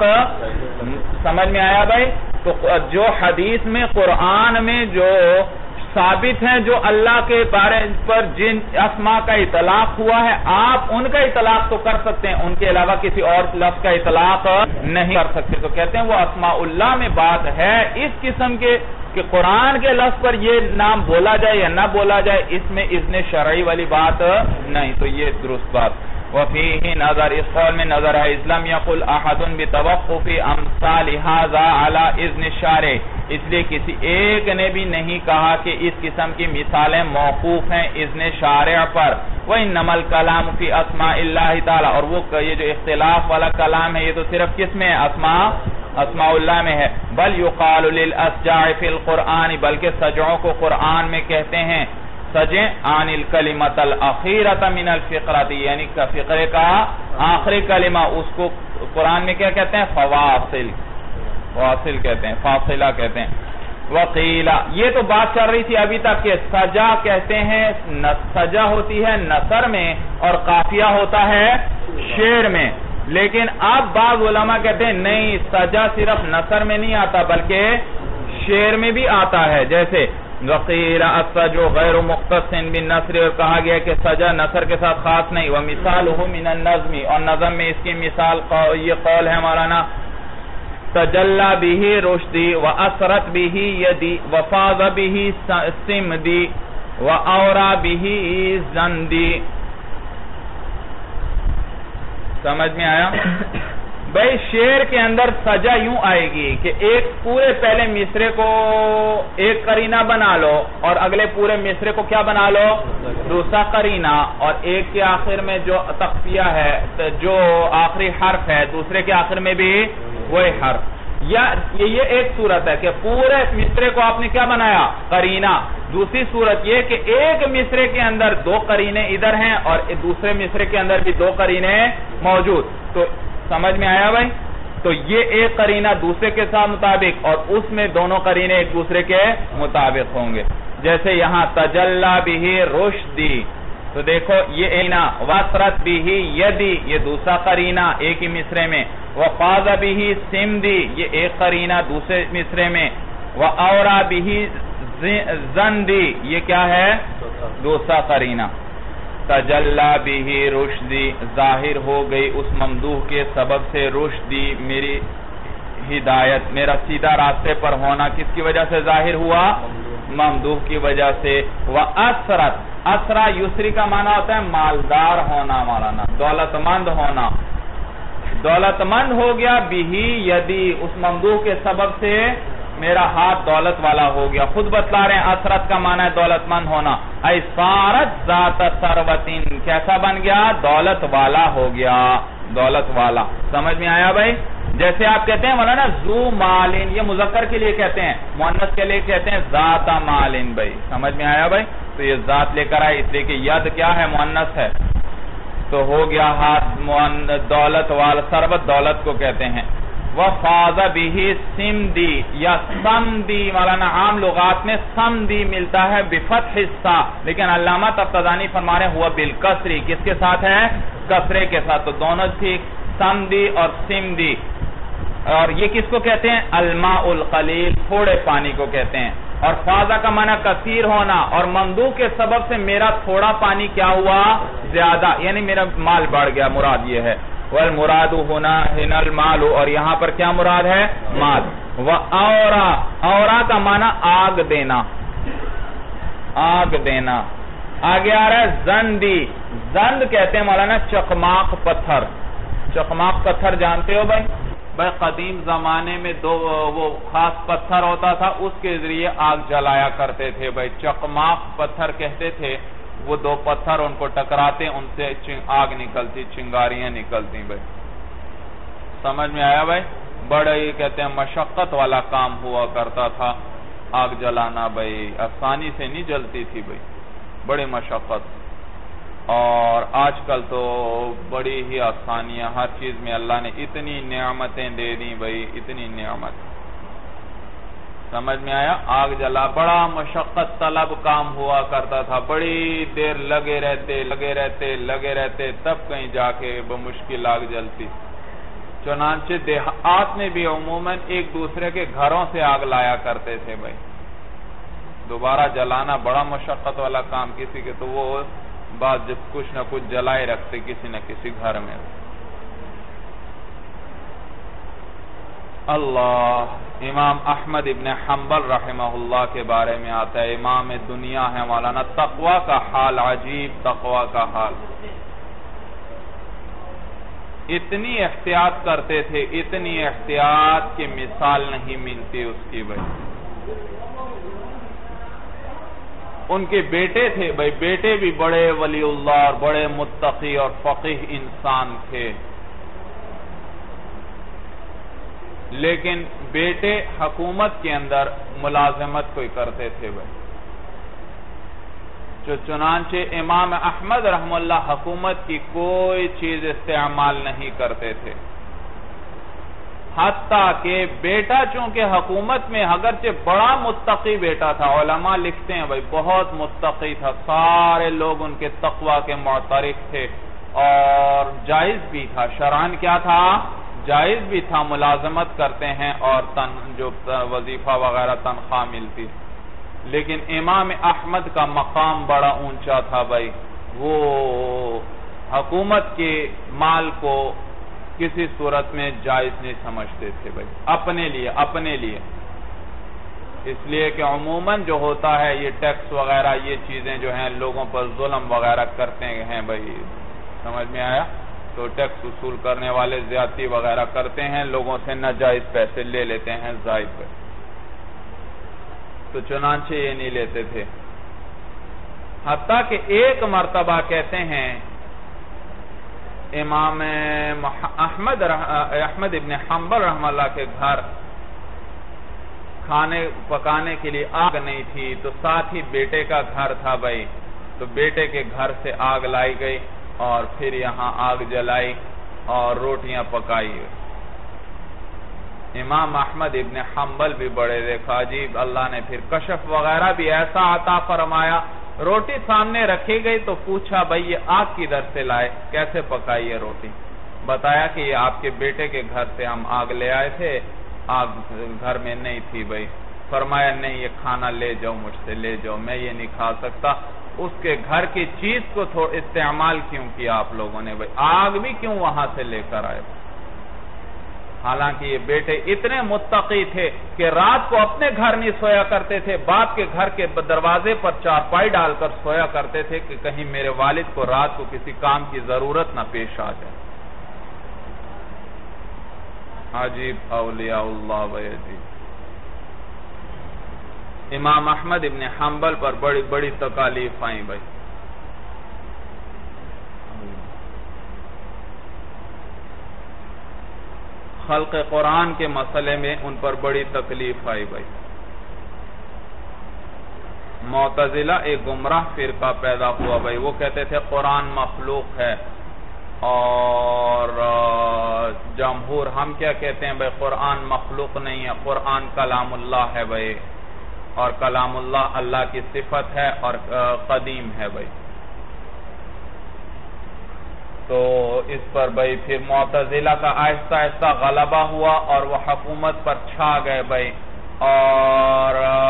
سمجھ میں آیا بھائی. تو جو حدیث میں قرآن میں جو ثابت ہیں، جو اللہ کے بارے پر جن اسماء کا اطلاق ہوا ہے، آپ ان کا اطلاق تو کر سکتے ہیں، ان کے علاوہ کسی اور لفظ کا اطلاق نہیں کر سکتے. تو کہتے ہیں وہ اسماء اللہ میں بات ہے اس قسم کے کہ قرآن کے لفظ پر یہ نام بولا جائے یا نہ بولا جائے، اس میں اذن شرعی والی بات نہیں. تو یہ درست بات. وفیہ نظر، اس قول میں نظر ہے، اسلام یقل احد بتوقف امثال هذا على اذن الشارع، اس لیے کسی ایک نے بھی نہیں کہا کہ اس قسم کی مثالیں موقوف ہیں اذن شارع پر. وانما الکلام فی اسماء اللہ تعالی، اور وہ یہ جو اختلاف والا کلام ہے یہ تو صرف کس میں ہے؟ اسماء اسماء اللہ میں ہے. بل یقال للاسجاع فی القرآن، بلکہ سجعوں کو قرآن میں کہتے ہیں سجیں عن الکلمۃ الاخیرۃ من الفقرۃ، یعنی فقرے کا آخری کلمہ، اس کو قرآن میں کیا کہتے ہیں؟ فواصل، فواصل کہتے ہیں، فاصلہ کہتے ہیں. وقیل، یہ تو بات چل رہی تھی ابھی تک کہ سجا کہتے ہیں، سجا ہوتی ہے نثر میں اور قافیہ ہوتا ہے شعر میں. لیکن اب بعض علماء کہتے ہیں نہیں، سجا صرف نثر میں نہیں آتا بلکہ شعر میں بھی آتا ہے. جیسے وقیل السجع غیر مختص بالنثر، اور کہا گیا کہ سجا نثر کے ساتھ خاص نہیں. ومثالہ من النظم، اور نظم میں اس کی مثال یہ قول ہے مولانا تجلی به رشدی واسرت به یدی وفاض به سمدی واورا به زندی. سمجھ میں آیا بھائی؟ شعر کے اندر سجا یوں آئے گی کہ ایک پورے پہلے مصرے کو ایک قرینہ بنا لو اور اگلے پورے مصرے کو کیا بنا لو؟ دوسرا قرینہ، اور ایک کے آخر میں جو تخفیہ ہے، جو آخری حرف ہے، دوسرے کے آخر میں بھی وہی حرف. یا یہ ایک صورت ہے کہ پورے مصرے کو آپ نے کیا بنایا؟ قرینہ. دوسری صورت یہ کہ ایک مصرے کے اندر دو قرینے ادھر ہیں اور دوسرے مصرے کے اندر بھی دو قرینے موجود. تو سمجھ میں آیا بھائی؟ تو یہ ایک قرینہ دوسرے کے ساتھ مطابق اور اس میں دونوں قرینے ایک دوسرے کے مطابق ہوں گے. جیسے یہاں تجلی به رشدی، تو دیکھو یہ اینا واسرت به یدی، یہ دوسرا قرینہ ایک ہی مصرے میں. وفاض به سمدی، یہ ایک قرینہ دوسرے مصرے میں. واورا به زندی، یہ کیا ہے؟ دوسرا قرینہ. تجلی به رشدی، ظاہر ہو گئی اس ممدوح کے سبب سے رشدی، میری ہدایت، میرا سیدھا راستے پر ہونا کس کی وجہ سے ظاہر ہوا؟ ممدوح کی وجہ سے. واسرت، اسرا یسری کا معنی ہوتا ہے مالدار ہونا، مولانا دولت مند ہونا. دولت مند ہو گیا بہی یدی، اس ممدوح کے سبب سے میرا ہاتھ دولت والا ہو گیا. خود بتلا رہے ہیں اسرت کا معنی ہے دولت مند ہونا. ای صارت ذات ثروتین، کیسا بن گیا؟ دولت والا ہو گیا، دولت والا. سمجھ میں آیا بھائی؟ جیسے آپ کہتے ہیں مولانا ذو مالین، یہ مذکر کے لیے کہتے ہیں، مؤنث کے لیے کہتے ہیں ذات مالین. بھائی سمجھ میں آیا بھائی؟ تو یہ ذات لے کر آئے اس لیے کہ ید کیا ہے؟ مؤنث ہے. تو ہو گیا ہاتھ دولت والا، ثروت دولت کو کہتے ہیں. وفاض به سمدی یا سمدی، مولانا عام لغات میں سمدی ملتا ہے بفتح السا، لیکن علامہ تفتزانی فرما رہے ہیں ہوا بالکسری، کس کے ساتھ ہے؟ کسرے کے ساتھ. تو دونوں ٹھیک، سمدی اور سمدی. اور یہ کس کو کہتے ہیں؟ الماء القلیل، تھوڑے پانی کو کہتے ہیں. اور فاضا کا معنی کثیر ہونا، اور ممدوح کے سبب سے میرا تھوڑا پانی کیا ہوا؟ زیادہ، یعنی میرا مال بڑھ گیا، مراد یہ ہے. والمراد ہونا ہنا المال، اور یہاں پر کیا مراد ہے؟ مال. واورا، اورا کا معنی آگ دینا، آگ دینا. آگے آ رہا ہے زندی. زند کہتے ہیں مولانا چکماق پتھر. چکماق پتھر جانتے ہو بھائی؟ بھائی قدیم زمانے میں دو وہ خاص پتھر ہوتا تھا، اس کے ذریعے آگ جلایا کرتے تھے بھائی، چقماق پتھر کہتے تھے، وہ دو پتھر ان کو ٹکراتے ان سے آگ نکلتی، چنگاریاں نکلتی بھائی. سمجھ میں آیا بھائی؟ بڑا ہی کہتے ہیں مشقت والا کام ہوا کرتا تھا آگ جلانا بھائی، آسانی سے نہیں جلتی تھی بھائی، بڑی مشقت. اور آج کل تو بڑی ہی آسانیاں، ہر چیز میں اللہ نے اتنی نعمتیں دے دی بھائی، اتنی نعمت. سمجھ میں آیا؟ آگ جلا بڑا مشقت طلب کام ہوا کرتا تھا، بڑی دیر لگے رہتے لگے رہتے لگے رہتے تب کہیں جا کے بمشکل آگ جلتی. چنانچہ دیہات میں بھی عموماً ایک دوسرے کے گھروں سے آگ لایا کرتے تھے بھائی. دوبارہ جلانا بڑا مشقت والا کام، کسی کے تو وہ بعد جب کچھ نہ کچھ جلائے رکھتے کسی نہ کسی گھر میں. اللہ. امام احمد ابن حنبل رحمہ اللہ کے بارے میں آتا ہے، امام دنیا ہے مولانا، تقوی کا حال عجیب، تقوی کا حال. اتنی احتیاط کرتے تھے، اتنی احتیاط کی مثال نہیں ملتی اس کی بھائی. ان کے بیٹے تھے بھائی، بیٹے بھی بڑے ولی اللہ اور بڑے متقی اور فقیہ انسان تھے، لیکن بیٹے حکومت کے اندر ملازمت کوئی کرتے تھے بھائی. جو چنانچہ امام احمد رحم اللہ حکومت کی کوئی چیز استعمال نہیں کرتے تھے، حتیٰ کہ بیٹا چونکہ حکومت میں اگرچہ بڑا متقی بیٹا تھا، علماء لکھتے ہیں بھائی بہت متقی تھا، سارے لوگ ان کے تقوی کے معترف تھے، اور جائز بھی تھا، شرعاً کیا تھا؟ جائز بھی تھا، ملازمت کرتے ہیں اور تن جو وظیفہ وغیرہ تنخواہ ملتی. لیکن امام احمد کا مقام بڑا اونچا تھا بھائی، وہ حکومت کے مال کو کسی صورت میں جائز نہیں سمجھتے تھے بھائی، اپنے لیے اپنے لیے اس لیے کہ عموماً جو ہوتا ہے یہ ٹیکس وغیرہ یہ چیزیں جو ہیں لوگوں پر ظلم وغیرہ کرتے ہیں بھائی. سمجھ میں آیا؟ تو ٹیکس وصول کرنے والے زیادتی وغیرہ کرتے ہیں، لوگوں سے ناجائز پیسے لے لیتے ہیں زائد پہ، تو چنانچہ یہ نہیں لیتے تھے. حتیٰ کہ ایک مرتبہ کہتے ہیں امام احمد احمد ابن حنبل رحمہ اللہ کے گھر کھانے پکانے کے لیے آگ نہیں تھی، تو ساتھ ہی بیٹے کا گھر تھا بھائی، تو بیٹے کے گھر سے آگ لائی گئی اور پھر یہاں آگ جلائی اور روٹیاں پکائی. امام احمد ابن حنبل بھی بڑے دیکھا عجیب، اللہ نے پھر کشف وغیرہ بھی ایسا عطا فرمایا. روٹی سامنے رکھی گئی تو پوچھا بھائی یہ آگ کدھر سے لائے، کیسے پکائی ہے روٹی؟ بتایا کہ یہ آپ کے بیٹے کے گھر سے ہم آگ لے آئے تھے، آگ گھر میں نہیں تھی بھائی. فرمایا نہیں یہ کھانا لے جاؤ، مجھ سے لے جاؤ، میں یہ نہیں کھا سکتا. اس کے گھر کی چیز کو استعمال کیوں کیا آپ لوگوں نے بھائی، آگ بھی کیوں وہاں سے لے کر آئے؟ حالانکہ یہ بیٹے اتنے متقی تھے کہ رات کو اپنے گھر نہیں سویا کرتے تھے، باپ کے گھر کے دروازے پر چارپائی ڈال کر سویا کرتے تھے کہ کہیں میرے والد کو رات کو کسی کام کی ضرورت نہ پیش آ جائے. عجیب اولیاء اللہ بھائی عجیب. امام احمد ابن حنبل پر بڑی بڑی تکالیف آئیں بھائی. خلق قرآن کے مسئلے میں ان پر بڑی تکلیف آئی بھائی. معتزلہ ایک گمراہ فرقہ پیدا ہوا بھائی، وہ کہتے تھے قرآن مخلوق ہے، اور جمہور ہم کیا کہتے ہیں بھائی قرآن مخلوق نہیں ہے، قرآن کلام اللہ ہے بھائی، اور کلام اللہ اللہ کی صفت ہے اور قدیم ہے بھائی. تو اس پر بھائی پھر معتزلہ کا آہستہ آہستہ غلبہ ہوا اور وہ حکومت پر چھا گئے بھائی، اور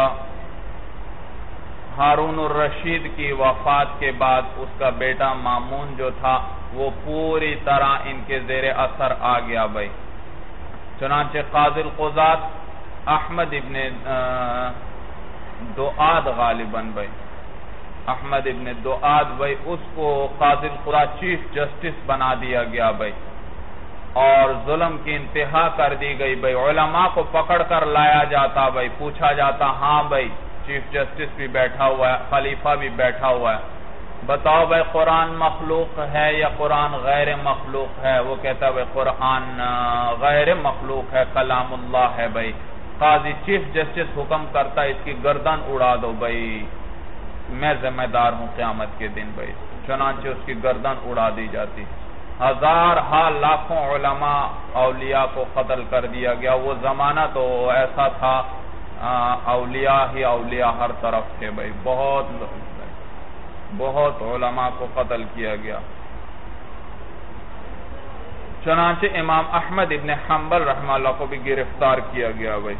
ہارون الرشید کی وفات کے بعد اس کا بیٹا مامون جو تھا وہ پوری طرح ان کے زیر اثر آ گیا بھائی. چنانچہ قاضی القضات احمد ابن دعاد غالباً بھائی، احمد ابن دعاد بھائی، اس کو قاضی القضات چیف جسٹس بنا دیا گیا بھائی. اور ظلم کی انتہا کر دی گئی بھائی. علماء کو پکڑ کر لایا جاتا بھائی, پوچھا جاتا ہاں بھائی چیف جسٹس بھی بیٹھا ہوا ہے, خلیفہ بھی بیٹھا ہوا ہے, بتاؤ بھائی قرآن مخلوق ہے یا قرآن غیر مخلوق ہے؟ وہ کہتا ہے بھائی قرآن غیر مخلوق ہے, کلام اللہ ہے بھائی. قاضی چیف جسٹس حکم کرتا ہے اس کی گردن اڑا دو بھائی, میں ذمہ دار ہوں قیامت کے دن بھائی. چنانچہ اس کی گردن اڑا دی جاتی. ہزار ہا لاکھوں علماء اولیاء کو قتل کر دیا گیا. وہ زمانہ تو ایسا تھا اولیاء ہی اولیاء ہر طرف تھے بھائی, بہت بہت علماء کو قتل کیا گیا. چنانچہ امام احمد ابن حنبل رحمہ اللہ کو بھی گرفتار کیا گیا بھائی.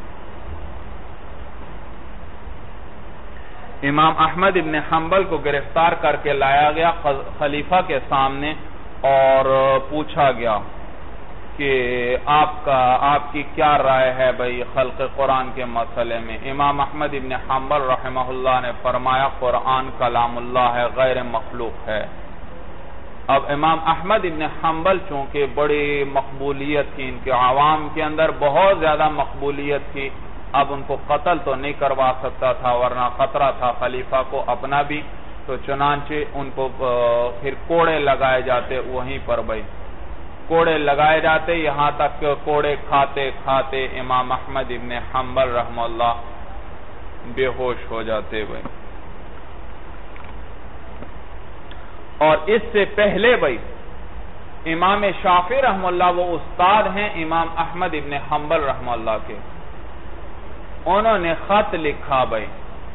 امام احمد ابن حنبل کو گرفتار کر کے لایا گیا خلیفہ کے سامنے اور پوچھا گیا کہ آپ کا آپ کی کیا رائے ہے بھائی خلق قرآن کے مسئلے میں. امام احمد ابن حنبل رحمہ اللہ نے فرمایا قرآن کلام اللہ ہے, غیر مخلوق ہے. اب امام احمد ابن حنبل چونکہ بڑی مقبولیت تھی, ان کے عوام کے اندر بہت زیادہ مقبولیت تھی, اب ان کو قتل تو نہیں کروا سکتا تھا ورنہ خطرہ تھا خلیفہ کو اپنا بھی, تو چنانچہ ان کو پھر کوڑے لگائے جاتے وہیں پر بھائی, کوڑے لگائے جاتے یہاں تک کہ کوڑے کھاتے کھاتے امام احمد ابن حنبل رحمہ اللہ بے ہوش ہو جاتے بھائی. اور اس سے پہلے بھائی امام شافعی رحمہ اللہ وہ استاد ہیں امام احمد ابن حنبل رحمہ اللہ کے, انہوں نے خط لکھا بھائی,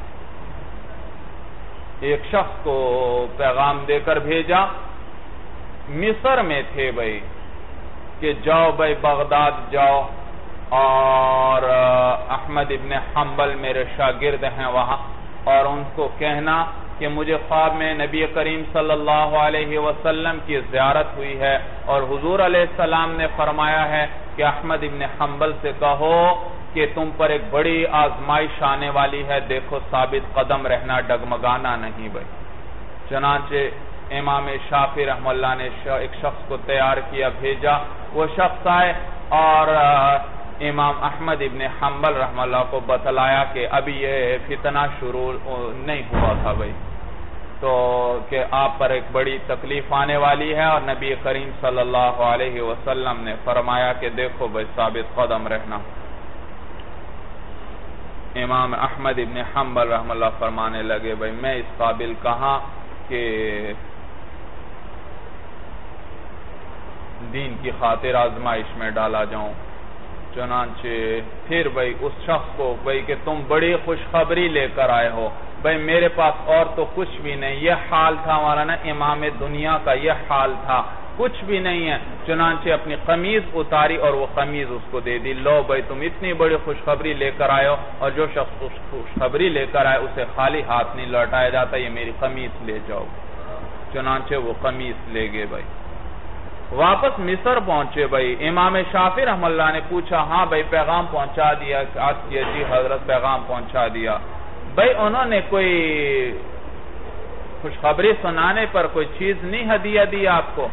ایک شخص کو پیغام دے کر بھیجا, مصر میں تھے بھائی, کہ جاؤ بھائی بغداد جاؤ اور احمد ابن حنبل میرے شاگرد ہیں وہاں, اور ان کو کہنا کہ مجھے خواب میں نبی کریم صلی اللہ علیہ وسلم کی زیارت ہوئی ہے اور حضور علیہ السلام نے فرمایا ہے کہ احمد ابن حنبل سے کہو کہ تم پر ایک بڑی آزمائش آنے والی ہے, دیکھو ثابت قدم رہنا, ڈگمگانا نہیں بھائی. چنانچہ امام شافعی رحمہ اللہ نے ایک شخص کو تیار کیا, بھیجا, وہ شخص آئے اور امام احمد ابن حنبل رحمہ اللہ کو بتلایا کہ ابھی یہ فتنہ شروع نہیں ہوا تھا بھائی, تو کہ آپ پر ایک بڑی تکلیف آنے والی ہے اور نبی کریم صلی اللہ علیہ وسلم نے فرمایا کہ دیکھو بھائی ثابت قدم رہنا. امام احمد ابن حنبل رحمہ اللہ فرمانے لگے بھائی میں اس قابل کہاں کہ دین کی خاطر آزمائش میں ڈالا جاؤں. چنانچہ پھر بھائی اس شخص کو بھائی کہ تم بڑی خوشخبری لے کر آئے ہو, بھائی میرے پاس اور تو کچھ بھی نہیں, یہ حال تھا ہمارا نا امام دنیا کا, یہ حال تھا, کچھ بھی نہیں ہے. چنانچہ اپنی قمیض اتاری اور وہ قمیض اس کو دے دی, لو بھائی تم اتنی بڑی خوشخبری لے کر آئے ہو, اور جو شخص خوشخبری لے کر آئے اسے خالی ہاتھ نہیں لوٹایا جاتا, یہ میری قمیض لے جاؤ. چنانچہ وہ قمیض لے گئے بھائی. واپس مصر پہنچے بھائی, امام شافعی رحمہ اللہ نے پوچھا ہاں بھائی پیغام پہنچا دیا, آج کیا جی حضرت پیغام پہنچا دیا. بھائی انہوں نے کوئی خوشخبری سنانے پر کوئی چیز نہیں ہدیہ دی آپ کو؟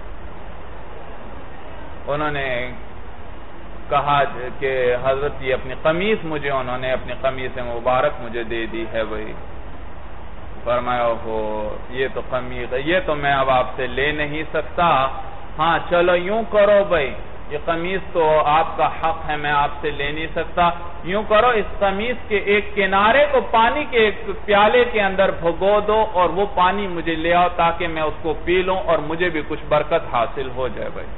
انہوں نے کہا کہ حضرت یہ اپنی قمیض مجھے انہوں نے اپنی قمیض مبارک مجھے دے دی ہے بھائی. فرمایا ہو یہ تو قمیض ہے, یہ تو میں اب آپ سے لے نہیں سکتا, ہاں چلو یوں کرو بھائی, یہ قمیض تو آپ کا حق ہے, میں آپ سے لے نہیں سکتا, یوں کرو اس قمیض کے ایک کنارے کو پانی کے ایک پیالے کے اندر بھگو دو اور وہ پانی مجھے لے آؤ تاکہ میں اس کو پی لوں اور مجھے بھی کچھ برکت حاصل ہو جائے بھائی.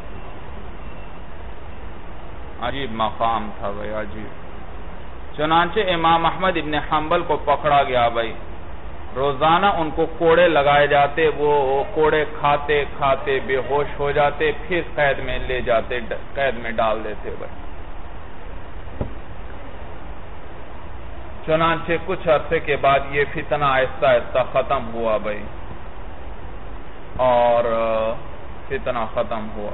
عجیب مقام تھا بھائی, عجیب. چنانچہ امام احمد ابن حنبل کو پکڑا گیا بھائی, روزانہ ان کو کوڑے لگائے جاتے, وہ کوڑے کھاتے کھاتے بے ہوش ہو جاتے, پھر قید میں لے جاتے, قید میں ڈال دیتے بھائی. چنانچہ کچھ عرصے کے بعد یہ فتنہ آہستہ آہستہ ختم ہوا بھائی, اور فتنہ ختم ہوا.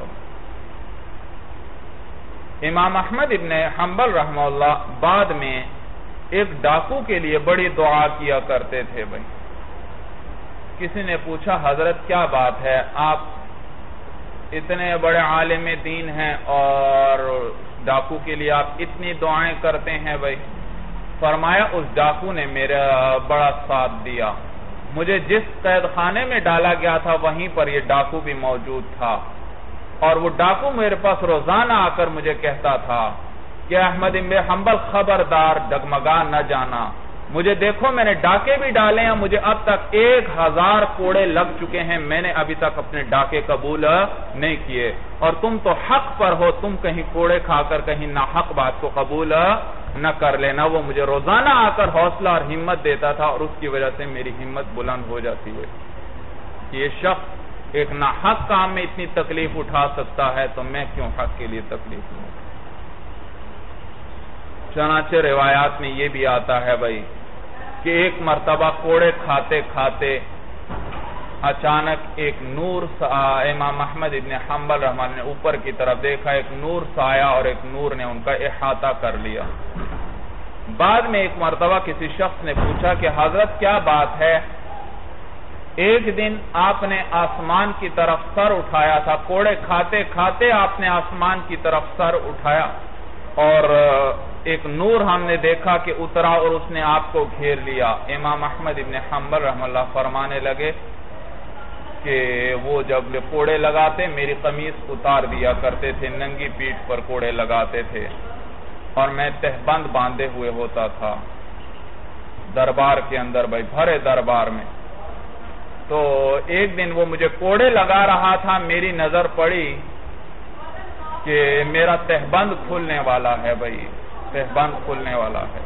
امام احمد ابن حنبل رحمہ اللہ بعد میں ایک ڈاکو کے لیے بڑی دعا کیا کرتے تھے بھائی. کسی نے پوچھا حضرت کیا بات ہے, آپ اتنے بڑے عالم دین ہیں اور ڈاکو کے لیے آپ اتنی دعائیں کرتے ہیں بھائی. فرمایا اس ڈاکو نے میرا بڑا ساتھ دیا. مجھے جس قید خانے میں ڈالا گیا تھا وہیں پر یہ ڈاکو بھی موجود تھا اور وہ ڈاکو میرے پاس روزانہ آ کر مجھے کہتا تھا کہ احمد بن حنبل خبردار ڈگمگا نہ جانا. مجھے دیکھو میں نے ڈاکے بھی ڈالے ہیں, مجھے اب تک ایک ہزار کوڑے لگ چکے ہیں, میں نے ابھی تک اپنے ڈاکے قبول نہیں کیے اور تم تو حق پر ہو, تم کہیں کوڑے کھا کر کہیں نہ حق بات کو قبول نہ کر لینا. وہ مجھے روزانہ آ کر حوصلہ اور ہمت دیتا تھا اور اس کی وجہ سے میری ہمت بلند ہو جاتی ہے. یہ شخص ایک ناحق کام میں اتنی تکلیف اٹھا سکتا ہے تو میں کیوں حق کے لیے تکلیف لوں. چنانچہ روایات میں یہ بھی آتا ہے بھائی کہ ایک مرتبہ کوڑے کھاتے کھاتے اچانک ایک نور امام احمد ابن حنبل رحمہ نے اوپر کی طرف دیکھا, ایک نور سایہ اور ایک نور نے ان کا احاطہ کر لیا. بعد میں ایک مرتبہ کسی شخص نے پوچھا کہ حضرت کیا بات ہے, ایک دن آپ نے آسمان کی طرف سر اٹھایا تھا, کوڑے کھاتے کھاتے آپ نے آسمان کی طرف سر اٹھایا اور ایک نور ہم نے دیکھا کہ اترا اور اس نے آپ کو گھیر لیا. امام احمد ابن حنبل رحمہ اللہ فرمانے لگے کہ وہ جب کوڑے لگاتے میری قمیص اتار دیا کرتے تھے, ننگی پیٹھ پر کوڑے لگاتے تھے اور میں تہبند باندھے ہوئے ہوتا تھا دربار کے اندر, بھائی بھرے دربار میں. تو ایک دن وہ مجھے کوڑے لگا رہا تھا, میری نظر پڑی کہ میرا تہبند کھلنے والا ہے, بھائی تہبند کھلنے والا ہے.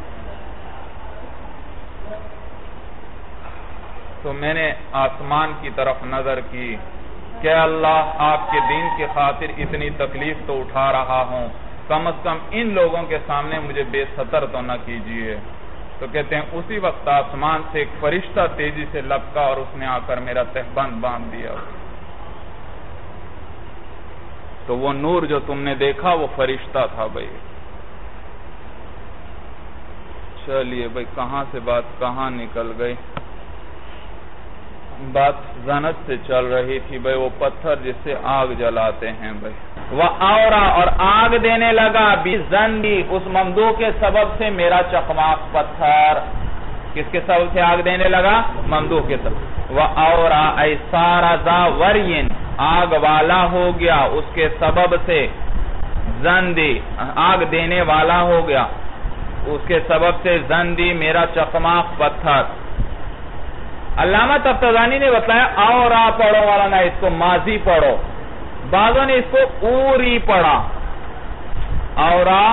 تو میں نے آسمان کی طرف نظر کی کہ اللہ آپ کے دین کی خاطر اتنی تکلیف تو اٹھا رہا ہوں, کم از کم ان لوگوں کے سامنے مجھے بے ستر تو نہ کیجیے. تو کہتے ہیں اسی وقت آسمان سے ایک فرشتہ تیزی سے لپکا اور اس نے آ کر میرا تہبند باندھ دیا. تو وہ نور جو تم نے دیکھا وہ فرشتہ تھا بھائی. چلیے بھائی کہاں سے بات کہاں نکل گئی. بات زنت سے چل رہی تھی بھائی, وہ پتھر جس سے آگ جلاتے ہیں بھائی. وہ اورا اور آگ دینے لگا بِزَنْدِ اس ممدوح کے سبب سے میرا چقماق پتھر. کس کے سبب سے آگ دینے لگا؟ ممدوح کے سبب. وہ اورا ایسار ذا ورین آگ والا ہو گیا اس کے سبب سے, زندی آگ دینے والا ہو گیا اس کے سبب سے, زندی میرا چقماق پتھر. علامہ تفتزانی نے بتایا اورا پڑھو والا نہ, اس کو ماضی پڑھو. بعضوں نے اس کو اوری پڑھا, اورا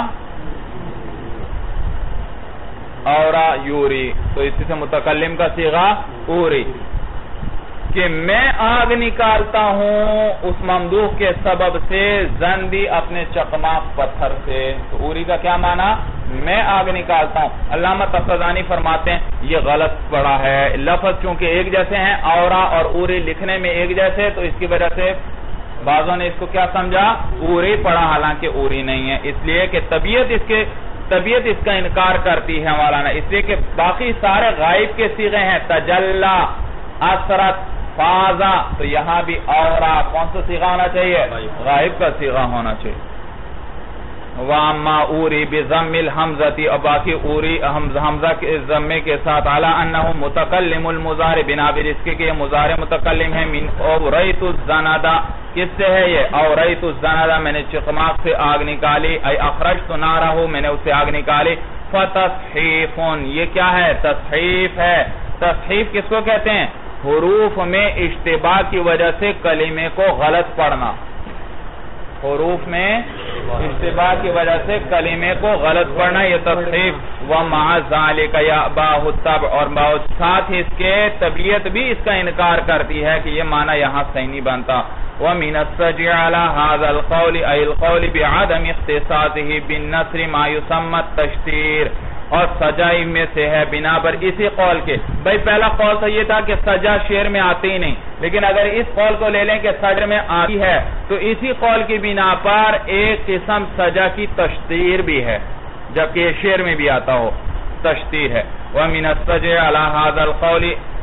اورا یوری, تو اسی سے متکلم کا صیغہ اوری, کہ میں آگ نکالتا ہوں اس ممدوح کے سبب سے, زندی اپنے چقماق پتھر سے. تو اوری کا کیا معنی؟ میں آگ نکالتا ہوں. علامہ تفتزانی فرماتے ہیں یہ غلط پڑھا ہے, لفظ چونکہ ایک جیسے ہیں, اورا اور اوری لکھنے میں ایک جیسے, تو اس کی وجہ سے بعضوں نے اس کو کیا سمجھا؟ اوری پڑھا, حالانکہ اوری نہیں ہے. اس لیے کہ طبیعت اس کے طبیعت اس کا انکار کرتی ہے مولانا, اس لیے کہ باقی سارے غائب کے صیغے ہیں, تجلا, اثرت, فازا, تو یہاں بھی اورا کون سا صیغہ ہونا چاہیے؟ غائب کا صیغہ ہونا چاہیے. وَأَمَّا أُورِي بِضَمِّ الْحَمْزَةِ اور باقی اوری حمزہ کے ضمے کے ساتھ عَلَىٰ أَنَّهُ مُتَكَلِّمُ الْمُضَارِ بِنَا بِرِسْكِ کے یہ مضارع متکلم ہے. مِنْ أَوْرَيْتُ الزَّنَدَ کس سے ہے یہ؟ أَوْرَيْتُ الزَّنَدَ میں نے چقماق سے آگ نکالی, اَيْ أَخْرَجْتُ نَارَهُ میں نے اسے آگ نکالی. فَتَصْحِيفٌ یہ کیا ہے؟ تصحیف ہے. تصحیف کس کو کہتے ہیں؟ حروف میں اشتباہ کی وجہ سے کلمے کو غلط پڑھنا, حروف میں اشتباہ کی وجہ سے کلمے کو غلط پڑھنا, یہ تصحیف. وَمَعَ ذَلِكَ يَأْبَاهُ الطَّبْعُ اور ساتھ ہی اس کے طبیعت بھی اس کا انکار کرتی ہے کہ یہ معنی یہاں صحیح نہیں بنتا. وَمِنَ السَّجْعِ عَلَى هَذَا الْقَوْلِ أَيْ الْقَوْلِ بِعَدَمِ اخْتِصَاصِهِ بِالنَّثْرِ مَا يُسَمَّى التَّشْتِيرُ اور سجائی میں سے ہے بنا پر اسی قول کے. بھائی پہلا قول تو یہ تھا کہ سجا شعر میں آتی ہی نہیں, لیکن اگر اس قول کو لے لیں کہ سجر میں آتی ہے تو اسی قول کی بنا پر ایک قسم سجا کی تشتیر بھی ہے, جبکہ یہ شعر میں بھی آتا ہو, تشتیر ہے. وَمِنَ السَّجْعِ عَلَى هَذَا الْقَوْلِ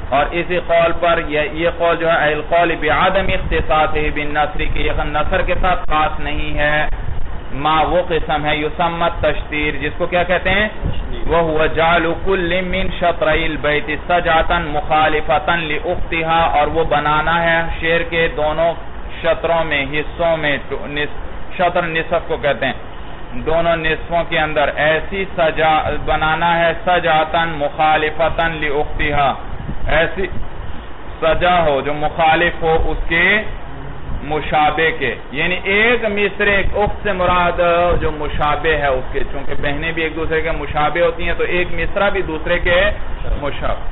اور اسی قول پر یہ قول جو ہے القول بعدم اختصاصه بالنصر کی یہ نصر کے ساتھ خاص نہیں ہے. ما وہ قسم ہے یسمت تشتیر جس کو کیا کہتے ہیں وَهُوَ جَعْلُ كُلِّ مِنْ شَطْرَيِ الْبَيْتِ سَجْعَةً مُخَالِفَةً لِأُخْتِهَا اور وہ بنانا ہے شعر کے دونوں شطروں میں حصوں میں شطر نصف کو کہتے ہیں دونوں نصفوں کے اندر ایسی سجا بنانا ہے سجعتن مخالفتن لأختها ایسی سجا ہو جو مخالف ہو اس کے مشابہ کے یعنی ایک مصرے اخت سے مراد جو مشابہ ہے اس کے چونکہ بہنیں بھی ایک دوسرے کے مشابہ ہوتی ہیں تو ایک مصرہ بھی دوسرے کے مشابہ.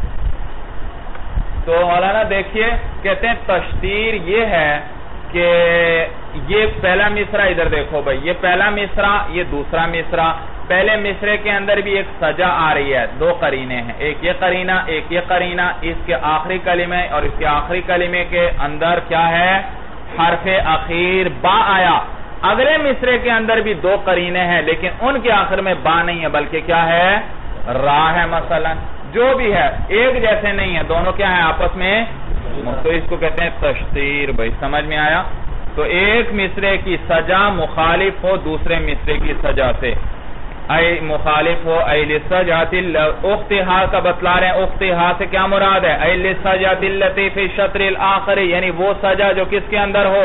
تو مولانا دیکھیے کہتے ہیں تشتیر یہ ہے کہ یہ پہلا مصرع ادھر دیکھو بھائی یہ پہلا مصرع یہ دوسرا مصرع پہلے مصرے کے اندر بھی ایک سجا آ رہی ہے دو قرینے ہیں ایک یہ قرینہ ایک یہ قرینہ اس کے آخری کلمے اور اس کے آخری کلمے کے اندر کیا ہے حرف اخیر با آیا. اگلے مصرے کے اندر بھی دو قرینے ہیں لیکن ان کے آخر میں با نہیں ہے بلکہ کیا ہے را ہے مثلا جو بھی ہے ایک جیسے نہیں ہے دونوں کیا ہیں آپس میں تو اس کو کہتے ہیں تشتیر. بھائی سمجھ میں آیا. تو ایک مصرے کی سجا مخالف ہو دوسرے مصرے کی سجا سے اے مخالف ہو اے لسجات اختہا کا بتلا رہے ہیں اختہا سے کیا مراد ہے اے لسجات اللتی فی شطر الاخر یعنی وہ سجا جو کس کے اندر ہو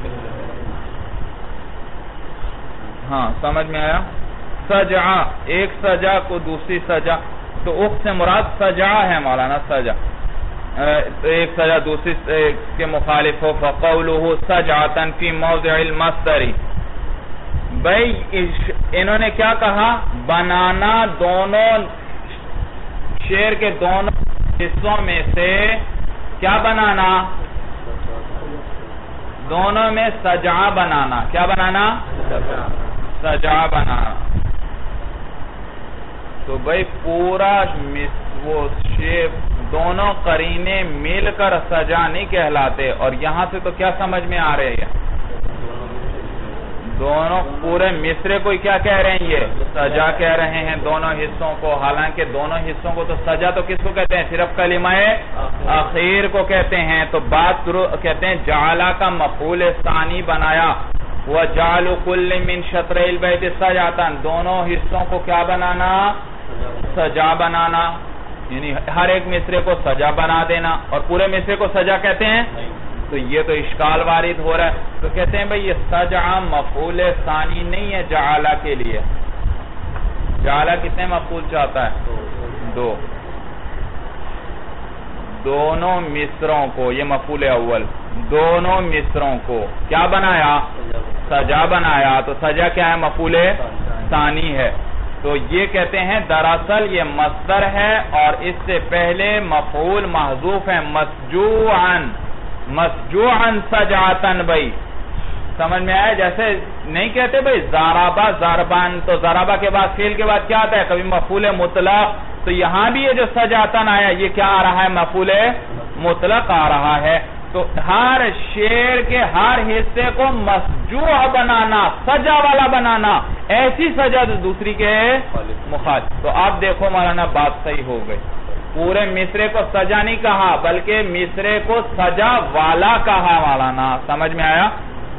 ہاں سمجھ میں آیا سجا ایک سجا کو دوسری سجا تو اخت سے مراد سجا ہے مولانا سجا ایک سجا دوسری کے مخالف ہو فقولہ سجعتن فی موضع المصدر. بھئی انہوں نے کیا کہا بنانا دونوں شعر کے دونوں حصوں میں سے کیا بنانا دونوں میں سجا بنانا کیا بنانا سجا بنانا. تو بھئی پورا وہ شعر دونوں قرینے مل کر سجا نہیں کہلاتے اور یہاں سے تو کیا سمجھ میں آ رہے ہیں دونوں پورے مصرے کو کیا کہہ رہے ہیں یہ سجا کہہ رہے ہیں دونوں حصوں کو حالانکہ دونوں حصوں کو تو سجا تو کس کو کہتے ہیں صرف کلمہ اخیر کو کہتے ہیں. تو بات کہتے ہیں جعلہ کا مفعول ثانی بنایا وَجَعْلُ كُلِّ مِنْ شَطْرَيِ الْبَيْتِ سَجْعَةً دونوں حصوں کو کیا بنانا سجا بنانا یعنی ہر ایک مصرے کو سجا بنا دینا اور پورے مصرے کو سجا کہتے ہیں تو یہ تو اشکال وارد ہو رہا ہے. تو کہتے ہیں بھئی یہ سجع مفعول ثانی نہیں ہے جعلہ کے لیے. جعلہ کتنے مفعول چاہتا ہے دو دونوں مصروں کو یہ مفعول اول دونوں مصروں کو کیا بنایا سجا بنایا تو سجا کیا ہے مفعول ثانی ہے. تو یہ کہتے ہیں دراصل یہ مصدر ہے اور اس سے پہلے مفعول محذوف ہے مسجوعاً مسجوعاً سجعتن. بھئی سمجھ میں آیا جیسے نہیں کہتے بھئی زارابا زاربان تو زارابا کے بعد فعل کے بعد کیا آتا ہے کبھی مفعول مطلق تو یہاں بھی یہ جو سجعتن آیا یہ کیا آ رہا ہے مفعول مطلق آ رہا ہے. تو ہر شعر کے ہر حصے کو مسجوع بنانا سجا والا بنانا ایسی سجا جو دوسری کے مخالف. تو آپ دیکھو مولانا بات صحیح ہو گئی پورے مصرے کو سجا نہیں کہا بلکہ مصرے کو سجا والا کہا مولانا سمجھ میں آیا.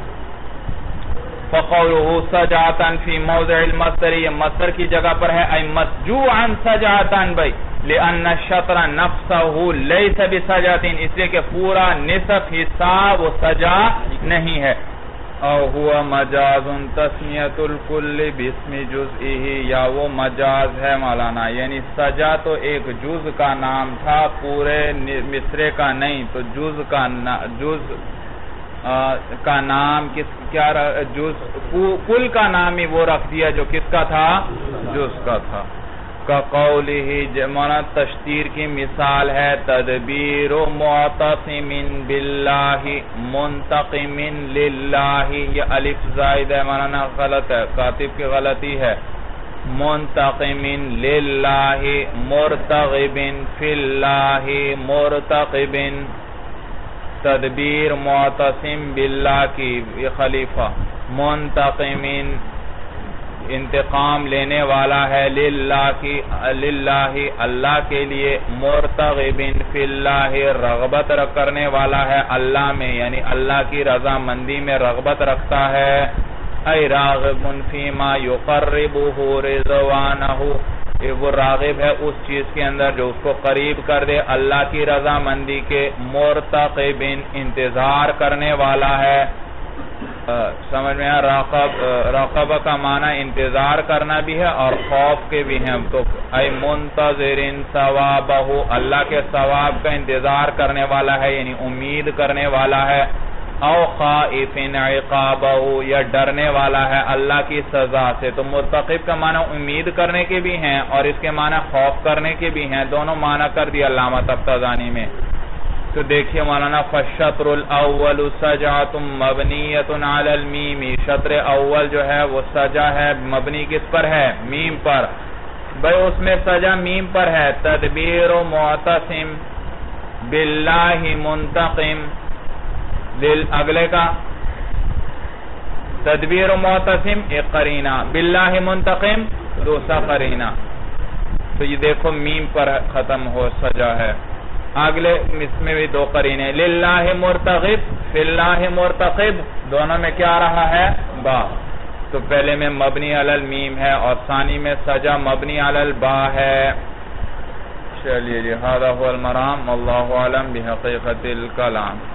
فَقَوْلُهُ سَجَعَةً فِي مَوْضِعِ الْمَصْدَرِ یہ مصدر کی جگہ پر ہے اَيْ مَسْجُوعًا سَجَعَةً بھئی لِأَنَّ الشَّطْرَ نَفْسَهُ لَيْسَ بِسَجَعَةٍ اس لئے کہ پورا نصف حصہ وہ سجا نہیں ہے. او ہوا مجاز تسمیت الکل باسم جزئہ یا وہ مجاز ہے مولانا یعنی سجا تو ایک جز کا نام تھا پورے مصرے کا نہیں تو جز کا جز کا نام کس کیا جز کل کا نام ہی وہ رکھ دیا جو کس کا تھا جز کا تھا. کا قولہ مولانا تشتیر کی مثال ہے تدبیر معتصم باللہ منتقم للہ یہ الف زائد ہے مولانا غلط ہے کاتب کی غلطی ہے منتقم للہ مرتغب فی اللہ مرتقب تدبیر معتصم باللہ کی یہ خلیفہ منتقم انتقام لینے والا ہے، للہ کی للہ اللہ کے لیے، مرتغب فی اللہ رغبت کرنے والا ہے اللہ میں، یعنی اللہ کی رضا مندی میں رغبت رکھتا ہے، اے راغب فیما یقربہ رضوانہ، وہ راغب ہے اس چیز کے اندر جو اس کو قریب کر دے اللہ کی رضا مندی کے، مرتقب انتظار کرنے والا ہے۔ سمجھ میں راقب راقب کا معنی انتظار کرنا بھی ہے اور خوف کے بھی ہیں، تو اے منتظر ثوابہ، اللہ کے ثواب کا انتظار کرنے والا ہے، یعنی امید کرنے والا ہے، او خائف عقابہ، یا ڈرنے والا ہے اللہ کی سزا سے۔ تو مرتقب کا معنی امید کرنے کے بھی ہیں اور اس کے معنی خوف کرنے کے بھی ہیں، دونوں معنی کر دیا علامہ طبطبانی میں۔ تو دیکھیے مولانا فالشطر الاول سجعۃ مبنیۃ علی المیم، شطر اول جو ہے وہ سجا ہے، مبنی کس پر ہے؟ میم پر۔ بھئی اس میں سجا میم پر ہے، تدبیر معتصم باللہ منتقم، اگلے کا تدبیر معتصم ایک قرینہ، باللہ منتقم دوسرا قرینہ، تو یہ دیکھو میم پر ختم ہو سجا ہے، اگلے اس میں بھی دو قرینے، للہ مرتغب فی اللہ مرتقب، دونوں میں کیا رہا ہے؟ با۔ تو پہلے میں مبنی علی المیم ہے اور ثانی میں سجا مبنی علی البا ہے۔ چلیے جی، ھذا ھو المرام، واللہ اعلم بحقیقت الکلام۔